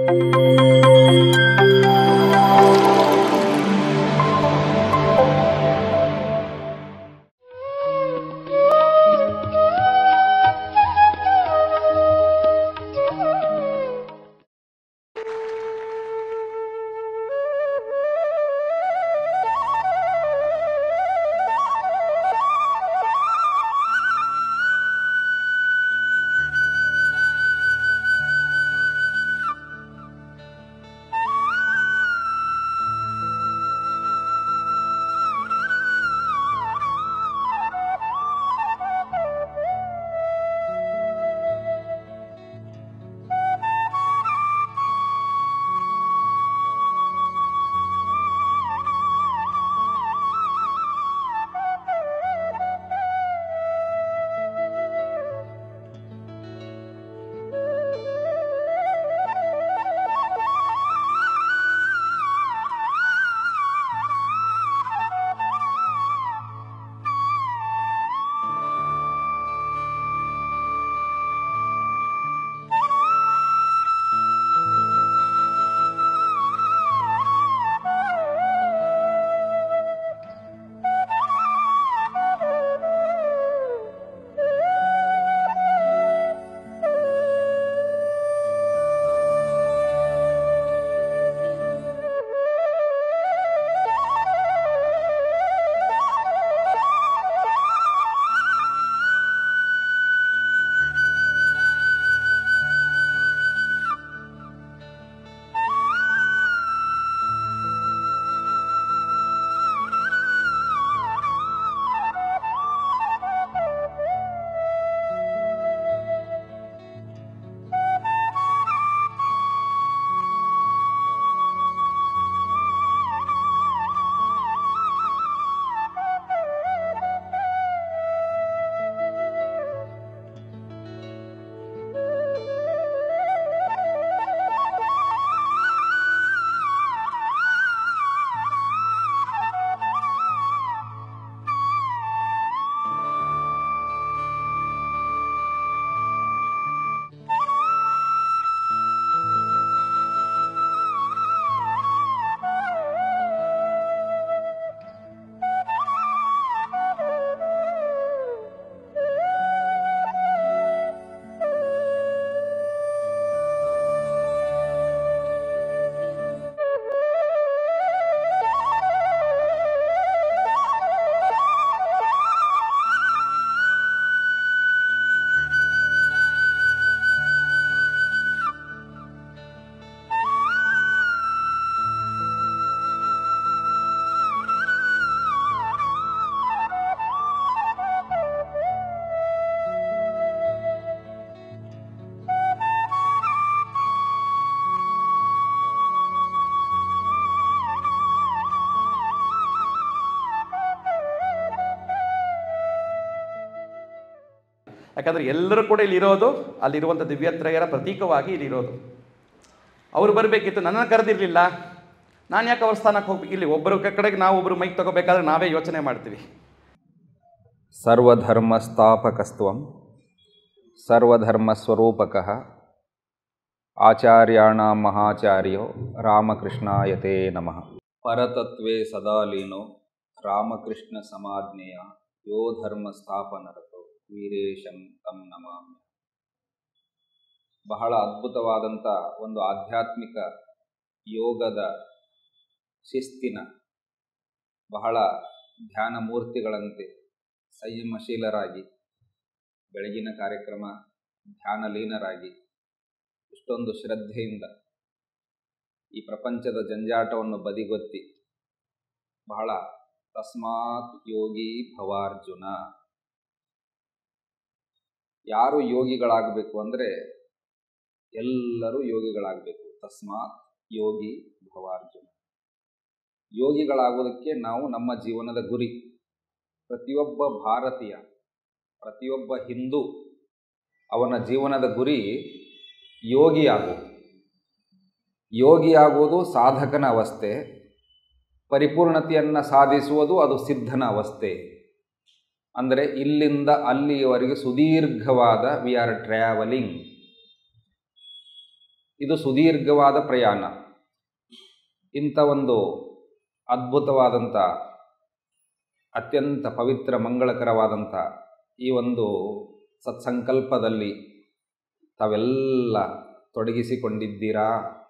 ಯಾಕಂದರೆ ಎಲ್ಲರೂ ಕೂಡ ಇಲ್ಲಿರೋದು ಅಲ್ಲಿರುವಂಥ ದಿವ್ಯತ್ರಯರ ಪ್ರತೀಕವಾಗಿ ಇಲ್ಲಿರೋದು. ಅವರು ಬರಬೇಕಿತ್ತು, ನನ್ನನ್ನು ಕರೆದಿರಲಿಲ್ಲ, ನಾನು ಯಾಕೆ ಅವ್ರ ಸ್ಥಾನಕ್ಕೆ ಹೋಗ್ಬೇಕು? ಇಲ್ಲಿ ಒಬ್ಬರು ಕಡೆಗೆ ನಾವು ಒಬ್ಬರು ಮೈಕ್ ತಗೋಬೇಕಾದ್ರೆ ನಾವೇ ಯೋಚನೆ ಮಾಡ್ತೀವಿ. ಸರ್ವಧರ್ಮ ಸ್ಥಾಪಕಸ್ತ್ವಂ ಸರ್ವಧರ್ಮ ಸ್ವರೂಪಕಃ ಆಚಾರ್ಯಾಣಾಂ ಮಹಾಚಾರ್ಯೋ ರಾಮಕೃಷ್ಣಾಯತೆ ನಮಃ. ಪರತತ್ವೇ ಸದಾ ಲೀನೋ ರಾಮಕೃಷ್ಣ ಸಮಾಜ್ಞೆಯ ಯೋ ಧರ್ಮ ಸ್ಥಾಪನರತೋ ವೀರೇಶಂ ತಂ ನಮಾಮಿ. ಬಹಳ ಅದ್ಭುತವಾದಂಥ ಒಂದು ಆಧ್ಯಾತ್ಮಿಕ ಯೋಗದ ಶಿಸ್ತಿನ ಬಹಳ ಧ್ಯಾನ ಮೂರ್ತಿಗಳಂತೆ ಸಂಯಮಶೀಲರಾಗಿ ಬೆಳಗಿನ ಕಾರ್ಯಕ್ರಮ ಧ್ಯಾನಲೀನರಾಗಿ ಇಷ್ಟೊಂದು ಶ್ರದ್ಧೆಯಿಂದ ಈ ಪ್ರಪಂಚದ ಜಂಜಾಟವನ್ನು ಬದಿಗೊತ್ತಿ ಬಹಳ ತಸ್ಮಾತ್ ಯೋಗಿ ಭವಾರ್ಜುನ. ಯಾರು ಯೋಗಿಗಳಾಗಬೇಕು ಅಂದರೆ ಎಲ್ಲರೂ ಯೋಗಿಗಳಾಗಬೇಕು. ತಸ್ಮಾತ್ ಯೋಗಿ ಭವಾರ್ಜುನ. ಯೋಗಿಗಳಾಗೋದಕ್ಕೆ ನಾವು ನಮ್ಮ ಜೀವನದ ಗುರಿ, ಪ್ರತಿಯೊಬ್ಬ ಭಾರತೀಯ, ಪ್ರತಿಯೊಬ್ಬ ಹಿಂದೂ ಅವನ ಜೀವನದ ಗುರಿ ಯೋಗಿಯಾಗುವುದು. ಯೋಗಿಯಾಗುವುದು ಸಾಧಕನ ಅವಸ್ಥೆ, ಪರಿಪೂರ್ಣತೆಯನ್ನು ಸಾಧಿಸುವುದು ಅದು ಸಿದ್ಧನ ಅವಸ್ಥೆ. ಅಂದರೆ ಇಲ್ಲಿಂದ ಅಲ್ಲಿಯವರೆಗೆ ಸುದೀರ್ಘವಾದ ವಿ ಆರ್ ಟ್ರಾವೆಲಿಂಗ್. ಇದು ಸುದೀರ್ಘವಾದ ಪ್ರಯಾಣ. ಇಂಥ ಒಂದು ಅದ್ಭುತವಾದಂಥ ಅತ್ಯಂತ ಪವಿತ್ರ ಮಂಗಳಕರವಾದಂಥ ಈ ಒಂದು ಸತ್ಸಂಕಲ್ಪದಲ್ಲಿ ತಾವೆಲ್ಲ ತೊಡಗಿಸಿಕೊಂಡಿದ್ದೀರಾ,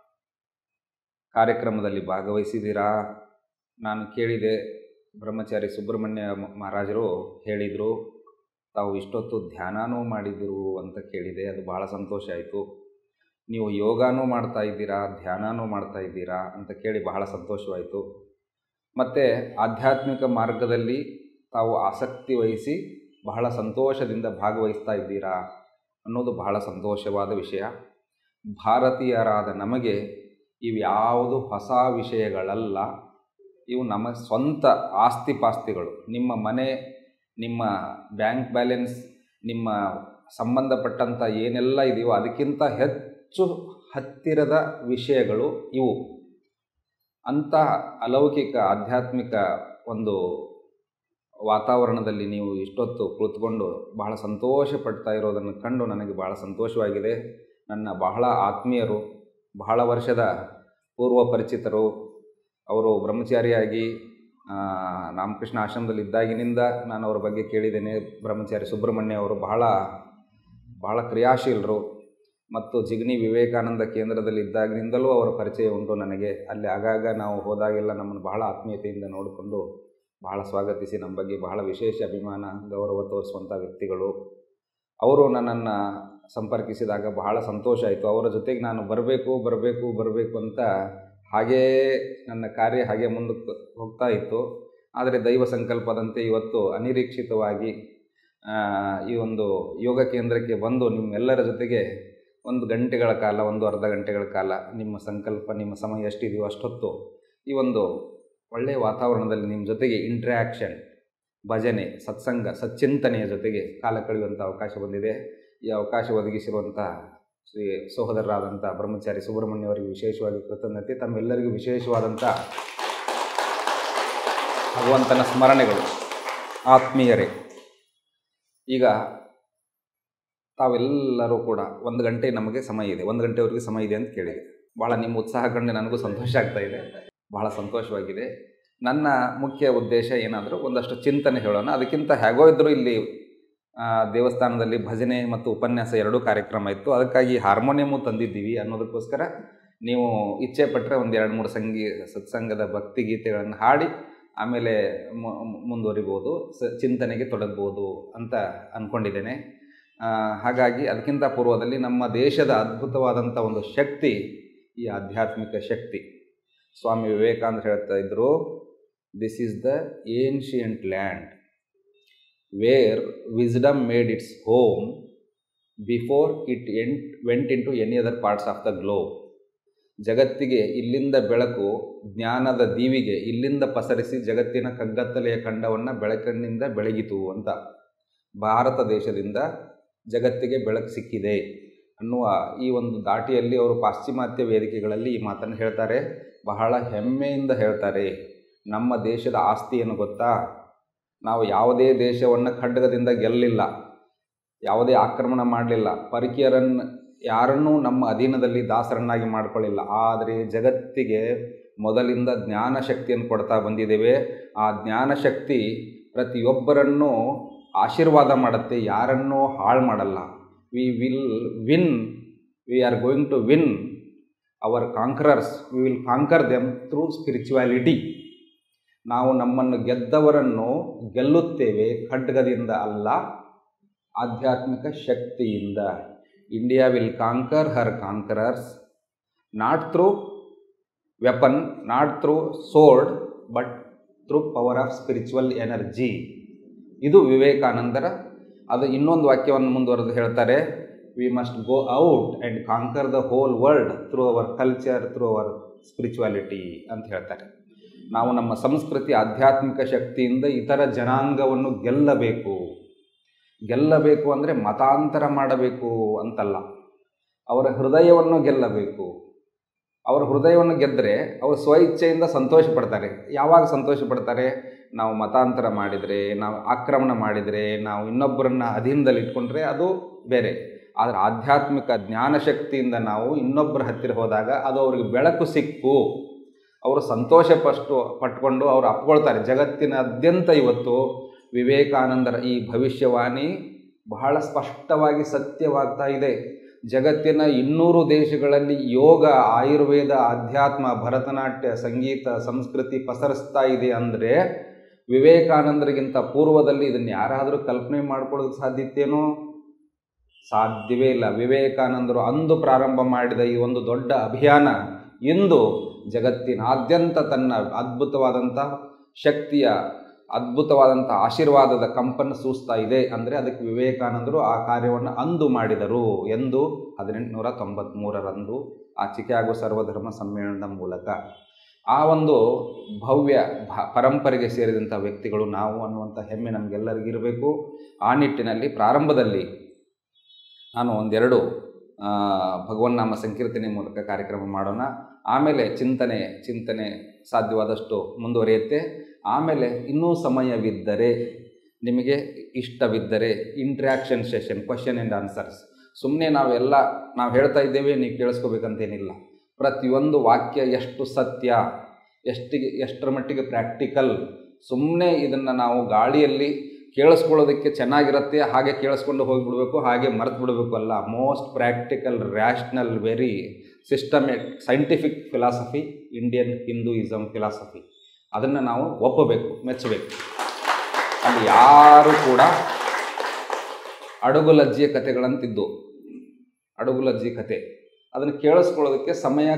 ಕಾರ್ಯಕ್ರಮದಲ್ಲಿ ಭಾಗವಹಿಸಿದ್ದೀರಾ. ನಾನು ಕೇಳಿದೆ, ಬ್ರಹ್ಮಚಾರಿ ಸುಬ್ರಹ್ಮಣ್ಯ ಮಹಾರಾಜರು ಹೇಳಿದರು, ತಾವು ಇಷ್ಟೊತ್ತು ಧ್ಯಾನನೂ ಮಾಡಿದ್ರು ಅಂತ ಕೇಳಿದೆ. ಅದು ಭಾಳ ಸಂತೋಷ ಆಯಿತು. ನೀವು ಯೋಗನೂ ಮಾಡ್ತಾ ಇದ್ದೀರಾ, ಧ್ಯಾನನೂ ಮಾಡ್ತಾ ಇದ್ದೀರಾ ಅಂತ ಕೇಳಿ ಬಹಳ ಸಂತೋಷವಾಯಿತು. ಮತ್ತು ಆಧ್ಯಾತ್ಮಿಕ ಮಾರ್ಗದಲ್ಲಿ ತಾವು ಆಸಕ್ತಿ ವಹಿಸಿ ಬಹಳ ಸಂತೋಷದಿಂದ ಭಾಗವಹಿಸ್ತಾ ಇದ್ದೀರಾ ಅನ್ನೋದು ಬಹಳ ಸಂತೋಷವಾದ ವಿಷಯ. ಭಾರತೀಯರಾದ ನಮಗೆ ಇವ್ಯಾವುದು ಹೊಸ ವಿಷಯಗಳಲ್ಲ, ಇವು ನಮ್ಮ ಸ್ವಂತ ಆಸ್ತಿಪಾಸ್ತಿಗಳು. ನಿಮ್ಮ ಮನೆ, ನಿಮ್ಮ ಬ್ಯಾಂಕ್ ಬ್ಯಾಲೆನ್ಸ್, ನಿಮ್ಮ ಸಂಬಂಧಪಟ್ಟಂಥ ಏನೆಲ್ಲ ಇದೆಯೋ ಅದಕ್ಕಿಂತ ಹೆಚ್ಚು ಹತ್ತಿರದ ವಿಷಯಗಳು ಇವು. ಅಂಥ ಅಲೌಕಿಕ ಆಧ್ಯಾತ್ಮಿಕ ಒಂದು ವಾತಾವರಣದಲ್ಲಿ ನೀವು ಇಷ್ಟೊತ್ತು ಕುಳಿತುಕೊಂಡು ಬಹಳ ಸಂತೋಷ ಪಡ್ತಾ ಇರೋದನ್ನು ಕಂಡು ನನಗೆ ಬಹಳ ಸಂತೋಷವಾಗಿದೆ. ನನ್ನ ಬಹಳ ಆತ್ಮೀಯರು, ಬಹಳ ವರ್ಷದ ಪೂರ್ವ ಪರಿಚಿತರು, ಅವರು ಬ್ರಹ್ಮಚಾರಿಯಾಗಿ ರಾಮಕೃಷ್ಣ ಆಶ್ರಮದಲ್ಲಿ ಇದ್ದಾಗಿನಿಂದ ನಾನು ಅವರ ಬಗ್ಗೆ ಕೇಳಿದ್ದೇನೆ. ಬ್ರಹ್ಮಚಾರಿ ಸುಬ್ರಹ್ಮಣ್ಯ ಅವರು ಬಹಳ ಕ್ರಿಯಾಶೀಲರು ಮತ್ತು ಜಿಗಣಿ ವಿವೇಕಾನಂದ ಕೇಂದ್ರದಲ್ಲಿ ಇದ್ದಾಗಿನಿಂದಲೂ ಅವರ ಪರಿಚಯ ಉಂಟು ನನಗೆ. ಅಲ್ಲಿ ಆಗಾಗ ನಾವು ಹೋದಾಗೆಲ್ಲ ನಮ್ಮನ್ನು ಬಹಳ ಆತ್ಮೀಯತೆಯಿಂದ ನೋಡಿಕೊಂಡು ಬಹಳ ಸ್ವಾಗತಿಸಿ ನಮ್ಮ ಬಗ್ಗೆ ಬಹಳ ವಿಶೇಷ ಅಭಿಮಾನ, ಗೌರವ ತೋರಿಸುವಂಥ ವ್ಯಕ್ತಿಗಳು. ಅವರು ನನ್ನನ್ನು ಸಂಪರ್ಕಿಸಿದಾಗ ಬಹಳ ಸಂತೋಷ ಆಯಿತು. ಅವರ ಜೊತೆಗೆ ನಾನು ಬರಬೇಕು ಅಂತ ಹಾಗೇ ನನ್ನ ಕಾರ್ಯ ಹಾಗೆ ಮುಂದಕ್ಕೆ ಹೋಗ್ತಾ ಇತ್ತು. ಆದರೆ ದೈವ ಸಂಕಲ್ಪದಂತೆ ಇವತ್ತು ಅನಿರೀಕ್ಷಿತವಾಗಿ ಈ ಒಂದು ಯೋಗ ಕೇಂದ್ರಕ್ಕೆ ಬಂದು ನಿಮ್ಮೆಲ್ಲರ ಜೊತೆಗೆ 1 ಗಂಟೆಗಳ ಕಾಲ, 1 ಅರ್ಧ ಗಂಟೆಗಳ ಕಾಲ ನಿಮ್ಮ ಸಂಕಲ್ಪ, ನಿಮ್ಮ ಸಮಯ ಎಷ್ಟಿದೆಯೋ ಅಷ್ಟೊತ್ತು ಈ ಒಂದು ಒಳ್ಳೆಯ ವಾತಾವರಣದಲ್ಲಿ ನಿಮ್ಮ ಜೊತೆಗೆ ಇಂಟ್ರ್ಯಾಕ್ಷನ್, ಭಜನೆ, ಸತ್ಸಂಗ, ಸಚ್ಚಿಂತನೆಯ ಜೊತೆಗೆ ಕಾಲ ಕಳೆಯುವಂಥ ಅವಕಾಶ ಬಂದಿದೆ. ಈ ಅವಕಾಶ ಒದಗಿಸಿರುವಂಥ ಶ್ರೀ ಸಹೋದರರಾದಂಥ ಬ್ರಹ್ಮಚಾರಿ ಸುಬ್ರಹ್ಮಣ್ಯ ಅವರಿಗೆ ವಿಶೇಷವಾಗಿ ಕೃತಜ್ಞತೆ. ತಮ್ಮೆಲ್ಲರಿಗೂ ವಿಶೇಷವಾದಂಥ ಭಗವಂತನ ಸ್ಮರಣೆಗಳು. ಆತ್ಮೀಯರೇ, ಈಗ ತಾವೆಲ್ಲರೂ ಕೂಡ 1 ಗಂಟೆ ನಮಗೆ ಸಮಯ ಇದೆ, 1 ಗಂಟೆವರೆಗೆ ಸಮಯ ಇದೆ ಅಂತ ಕೇಳಿದೆ. ಭಾಳ ನಿಮ್ಮ ಉತ್ಸಾಹ ಕಂಡು ನನಗೂ ಸಂತೋಷ ಆಗ್ತಾ ಇದೆ, ಭಾಳ ಸಂತೋಷವಾಗಿದೆ. ನನ್ನ ಮುಖ್ಯ ಉದ್ದೇಶ ಏನಾದರೂ ಒಂದಷ್ಟು ಚಿಂತನೆ ಹೇಳೋಣ. ಅದಕ್ಕಿಂತ ಹೇಗೋ ಇದ್ದರೂ ಇಲ್ಲಿ ದೇವಸ್ಥಾನದಲ್ಲಿ ಭಜನೆ ಮತ್ತು ಉಪನ್ಯಾಸ 2 ಕಾರ್ಯಕ್ರಮ ಇತ್ತು. ಅದಕ್ಕಾಗಿ ಹಾರ್ಮೋನಿಯಮು ತಂದಿದ್ದೀವಿ ಅನ್ನೋದಕ್ಕೋಸ್ಕರ ನೀವು ಇಚ್ಛೆ ಪಟ್ಟರೆ 1-2-3 ಸತ್ಸಂಗದ ಭಕ್ತಿ ಗೀತೆಗಳನ್ನು ಹಾಡಿ ಆಮೇಲೆ ಮುಂದುವರಿಬೋದು, ಚಿಂತನೆಗೆ ತೊಡಗ್ಬೋದು ಅಂತ ಅಂದ್ಕೊಂಡಿದ್ದೇನೆ. ಹಾಗಾಗಿ ಅದಕ್ಕಿಂತ ಪೂರ್ವದಲ್ಲಿ ನಮ್ಮ ದೇಶದ ಅದ್ಭುತವಾದಂಥ ಒಂದು ಶಕ್ತಿ ಈ ಆಧ್ಯಾತ್ಮಿಕ ಶಕ್ತಿ. ಸ್ವಾಮಿ ವಿವೇಕಾನಂದ ಹೇಳ್ತಾ ಇದ್ದರು, this is the ancient land where wisdom made its home before it went into any other parts of the globe. ಜಗತ್ತಿಗೆ ಇಲ್ಲಿಂದ ಬೆಳಕು, ಜ್ಞಾನದ ದೀವಿಗೆ ಇಲ್ಲಿಂದ ಪಸರಿಸಿ ಜಗತ್ತಿನ ಕಗ್ಗತ್ತಲೆಯ ಖಂಡವನ್ನು ಬೆಳಕಿನಿಂದ ಬೆಳಗಿತು ಅಂತ. ಭಾರತ ದೇಶದಿಂದ ಜಗತ್ತಿಗೆ ಬೆಳಕು ಸಿಕ್ಕಿದೆ ಅನ್ನುವ ಈ ಒಂದು ದಾಟಿಯಲ್ಲಿ ಅವರು ಪಾಶ್ಚಿಮಾತ್ಯ ವೇದಿಕೆಗಳಲ್ಲಿ ಈ ಮಾತನ್ನು ಹೇಳ್ತಾರೆ. ಬಹಳ ಹೆಮ್ಮೆಯಿಂದ ಹೇಳ್ತಾರೆ. ನಮ್ಮ ದೇಶದ ಆಸ್ತಿ ಏನು ಗೊತ್ತಾ? ನಾವು ಯಾವುದೇ ದೇಶವನ್ನು ಖಡ್ಗದಿಂದ ಗೆಲ್ಲಲಿಲ್ಲ, ಯಾವುದೇ ಆಕ್ರಮಣ ಮಾಡಲಿಲ್ಲ, ಪರಕೀಯರನ್ನು ಯಾರನ್ನೂ ನಮ್ಮ ಅಧೀನದಲ್ಲಿ ದಾಸರನ್ನಾಗಿ ಮಾಡಿಕೊಳ್ಳಿಲ್ಲ. ಆದರೆ ಜಗತ್ತಿಗೆ ಮೊದಲಿಂದ ಜ್ಞಾನಶಕ್ತಿಯನ್ನು ಕೊಡ್ತಾ ಬಂದಿದ್ದೇವೆ. ಆ ಜ್ಞಾನಶಕ್ತಿ ಪ್ರತಿಯೊಬ್ಬರನ್ನೂ ಆಶೀರ್ವಾದ ಮಾಡುತ್ತೆ, ಯಾರನ್ನೂ ಹಾಳು ಮಾಡಲ್ಲ. We are going to win our conquerors, we will conquer them through spirituality. ನಾವು ನಮ್ಮನ್ನು ಗೆದ್ದವರನ್ನು ಗೆಲ್ಲುತ್ತೇವೆ ಖಡ್ಗದಿಂದ ಅಲ್ಲ, ಆಧ್ಯಾತ್ಮಿಕ ಶಕ್ತಿಯಿಂದ. India will conquer her conquerors not through weapon, not through sword, but through power of spiritual energy. ಇದು ವಿವೇಕಾನಂದರ. ಅದು ಇನ್ನೊಂದು ವಾಕ್ಯವನ್ನು ಮುಂದುವರೆದು ಹೇಳ್ತಾರೆ, we must go out and conquer the whole world through our culture, through our spirituality ಅಂತ ಹೇಳ್ತಾರೆ. ನಾವು ನಮ್ಮ ಸಂಸ್ಕೃತಿ, ಆಧ್ಯಾತ್ಮಿಕ ಶಕ್ತಿಯಿಂದ ಇತರ ಜನಾಂಗವನ್ನು ಗೆಲ್ಲಬೇಕು ಅಂದರೆ ಮತಾಂತರ ಮಾಡಬೇಕು ಅಂತಲ್ಲ, ಅವರ ಹೃದಯವನ್ನು ಗೆಲ್ಲಬೇಕು. ಅವರ ಹೃದಯವನ್ನು ಗೆದ್ದರೆ ಅವರು ಸ್ವಇಚ್ಛೆಯಿಂದ ಸಂತೋಷ ಪಡ್ತಾರೆ. ಯಾವಾಗ ಸಂತೋಷ ಪಡ್ತಾರೆ? ನಾವು ಮತಾಂತರ ಮಾಡಿದರೆ, ನಾವು ಆಕ್ರಮಣ ಮಾಡಿದರೆ, ನಾವು ಇನ್ನೊಬ್ಬರನ್ನು ಅಧೀನದಲ್ಲಿ ಇಟ್ಕೊಂಡ್ರೆ ಅದು ಬೇರೆ. ಆದರೆ ಆಧ್ಯಾತ್ಮಿಕ ಜ್ಞಾನಶಕ್ತಿಯಿಂದ ನಾವು ಇನ್ನೊಬ್ಬರ ಹತ್ತಿರ ಹೋದಾಗ ಅದು ಅವ್ರಿಗೆ ಬೆಳಕು ಸಿಕ್ಕು, ಅವರು ಸಂತೋಷ ಪಟ್ಕೊಂಡು ಅವರು ಅಪ್ಕೊಳ್ತಾರೆ. ಜಗತ್ತಿನಾದ್ಯಂತ ಇವತ್ತು ವಿವೇಕಾನಂದರ ಈ ಭವಿಷ್ಯವಾಣಿ ಬಹಳ ಸ್ಪಷ್ಟವಾಗಿ ಸತ್ಯವಾಗ್ತಾ ಇದೆ. ಜಗತ್ತಿನ 200 ದೇಶಗಳಲ್ಲಿ ಯೋಗ, ಆಯುರ್ವೇದ, ಆಧ್ಯಾತ್ಮ, ಭರತನಾಟ್ಯ, ಸಂಗೀತ, ಸಂಸ್ಕೃತಿ ಪಸರಿಸ್ತಾ ಇದೆ ಅಂದರೆ ವಿವೇಕಾನಂದರಿಗಿಂತ ಪೂರ್ವದಲ್ಲಿ ಇದನ್ನು ಯಾರಾದರೂ ಕಲ್ಪನೆ ಮಾಡ್ಕೊಳ್ಳೋದಕ್ಕೆ ಸಾಧ್ಯತೆಯೇನೋ? ಸಾಧ್ಯವೇ ಇಲ್ಲ. ವಿವೇಕಾನಂದರು ಅಂದು ಪ್ರಾರಂಭ ಮಾಡಿದ ಈ ಒಂದು ದೊಡ್ಡ ಅಭಿಯಾನ ಇಂದು ಜಗತ್ತಿನಾದ್ಯಂತ ತನ್ನ ಅದ್ಭುತವಾದಂಥ ಶಕ್ತಿಯ, ಅದ್ಭುತವಾದಂಥ ಆಶೀರ್ವಾದದ ಕಂಪನ್ನು ಸೂಸ್ತಾ ಇದೆ. ಅಂದರೆ ಅದಕ್ಕೆ ವಿವೇಕಾನಂದರು ಆ ಕಾರ್ಯವನ್ನು ಅಂದು ಮಾಡಿದರು ಎಂದು 1893ರಂದು ಆ ಚಿಕಾಗೋ ಸರ್ವಧರ್ಮ ಸಮ್ಮೇಳನದ ಮೂಲಕ ಆ ಒಂದು ಭವ್ಯ ಪರಂಪರೆಗೆ ಸೇರಿದಂಥ ವ್ಯಕ್ತಿಗಳು ನಾವು ಅನ್ನುವಂಥ ಹೆಮ್ಮೆ ನಮಗೆಲ್ಲರಿಗಿರಬೇಕು. ಆ ನಿಟ್ಟಿನಲ್ಲಿ ಪ್ರಾರಂಭದಲ್ಲಿ ನಾನು ಒಂದೆರಡು ಭಗವನ್ನಾಮ ಸಂಕೀರ್ತನೆ ಮೂಲಕ ಕಾರ್ಯಕ್ರಮ ಮಾಡೋಣ. ಆಮೇಲೆ ಚಿಂತನೆ ಸಾಧ್ಯವಾದಷ್ಟು ಮುಂದುವರಿಯುತ್ತೆ. ಆಮೇಲೆ ಇನ್ನೂ ಸಮಯವಿದ್ದರೆ, ನಿಮಗೆ ಇಷ್ಟವಿದ್ದರೆ interaction session, question and answers. ಸುಮ್ಮನೆ ನಾವು ಹೇಳ್ತಾ ಇದ್ದೇವೆ, ನೀವು ಕೇಳಿಸ್ಕೋಬೇಕಂತೇನಿಲ್ಲ. ಪ್ರತಿಯೊಂದು ವಾಕ್ಯ ಎಷ್ಟು ಸತ್ಯ, ಎಷ್ಟರ ಮಟ್ಟಿಗೆ ಪ್ರಾಕ್ಟಿಕಲ್, ಸುಮ್ಮನೆ ಇದನ್ನು ನಾವು ಗಾಳಿಯಲ್ಲಿ ಕೇಳಿಸ್ಕೊಳ್ಳೋದಕ್ಕೆ ಚೆನ್ನಾಗಿರುತ್ತೆ, ಹಾಗೆ ಕೇಳಿಸ್ಕೊಂಡು ಹೋಗಿಬಿಡಬೇಕು, ಹಾಗೆ ಮರೆತು ಬಿಡಬೇಕು ಅಲ್ಲ. Most practical, rational, very systematic, scientific philosophy Indian Hinduism philosophy. ಅದನ್ನು ನಾವು ಒಪ್ಪಬೇಕು, ಮೆಚ್ಚಬೇಕು. ಅಲ್ಲಿ ಯಾರು ಕೂಡ ಅಡುಗುಲಜ್ಜಿಯ ಕಥೆಗಳಂತಿದ್ದು, ಅಡುಗುಲಜ್ಜಿ ಕತೆ ಅದನ್ನು ಕೇಳಿಸ್ಕೊಳ್ಳೋದಕ್ಕೆ ಸಮಯ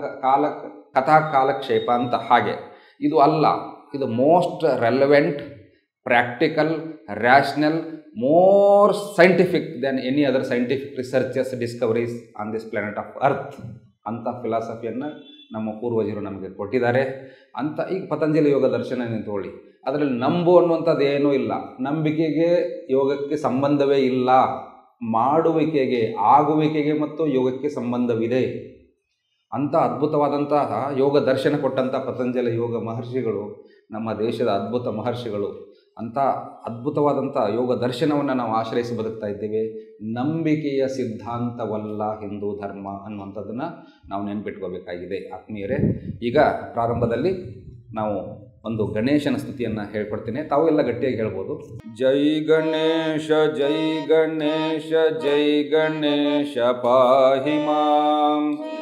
ಕಥಾಕಾಲಕ್ಷೇಪ ಅಂತ ಹಾಗೆ. ಇದು ಅಲ್ಲ, ಇದು most relevant, practical, rational, more scientific than any other scientific researches, discoveries on this planet of earth ಅಂಥ ಫಿಲಾಸಫಿಯನ್ನು ನಮ್ಮ ಪೂರ್ವಜರು ನಮಗೆ ಕೊಟ್ಟಿದ್ದಾರೆ ಅಂತ. ಈಗ ಪತಂಜಲಿ ಯೋಗ ದರ್ಶನ ತಗೊಳ್ಳಿ, ಅದರಲ್ಲಿ ನಂಬು ಅನ್ನುವಂಥದ್ದು ಏನೂ ಇಲ್ಲ. ನಂಬಿಕೆಗೆ ಯೋಗಕ್ಕೆ ಸಂಬಂಧವೇ ಇಲ್ಲ. ಮಾಡುವಿಕೆಗೆ, ಆಗುವಿಕೆಗೆ ಮತ್ತು ಯೋಗಕ್ಕೆ ಸಂಬಂಧವಿದೆ. ಅಂಥ ಅದ್ಭುತವಾದಂತಹ ಯೋಗ ದರ್ಶನ ಕೊಟ್ಟಂಥ ಪತಂಜಲಿ ಯೋಗ ಮಹರ್ಷಿಗಳು ನಮ್ಮ ದೇಶದ ಅದ್ಭುತ ಮಹರ್ಷಿಗಳು. ಅಂಥ ಅದ್ಭುತವಾದಂಥ ಯೋಗ ದರ್ಶನವನ್ನು ನಾವು ಆಶ್ರಯಿಸಿ ಬದುಕ್ತಾ ಇದ್ದೇವೆ. ನಂಬಿಕೆಯ ಸಿದ್ಧಾಂತವಲ್ಲ ಹಿಂದೂ ಧರ್ಮ ಅನ್ನುವಂಥದ್ದನ್ನು ನಾವು ನೆನಪಿಟ್ಕೋಬೇಕಾಗಿದೆ ಆತ್ಮೀಯರೇ. ಈಗ ಪ್ರಾರಂಭದಲ್ಲಿ ನಾವು ಒಂದು ಗಣೇಶನ ಸ್ತುತಿಯನ್ನು ಹೇಳ್ಕೊಡ್ತೀನಿ. ತಾವು ಎಲ್ಲ ಗಟ್ಟಿಯಾಗಿ ಹೇಳ್ಬೋದು. ಜೈ ಗಣೇಶ ಜೈ ಗಣೇಶ ಜೈ ಗಣೇಶ ಪಾಹಿ ಮಾಂ.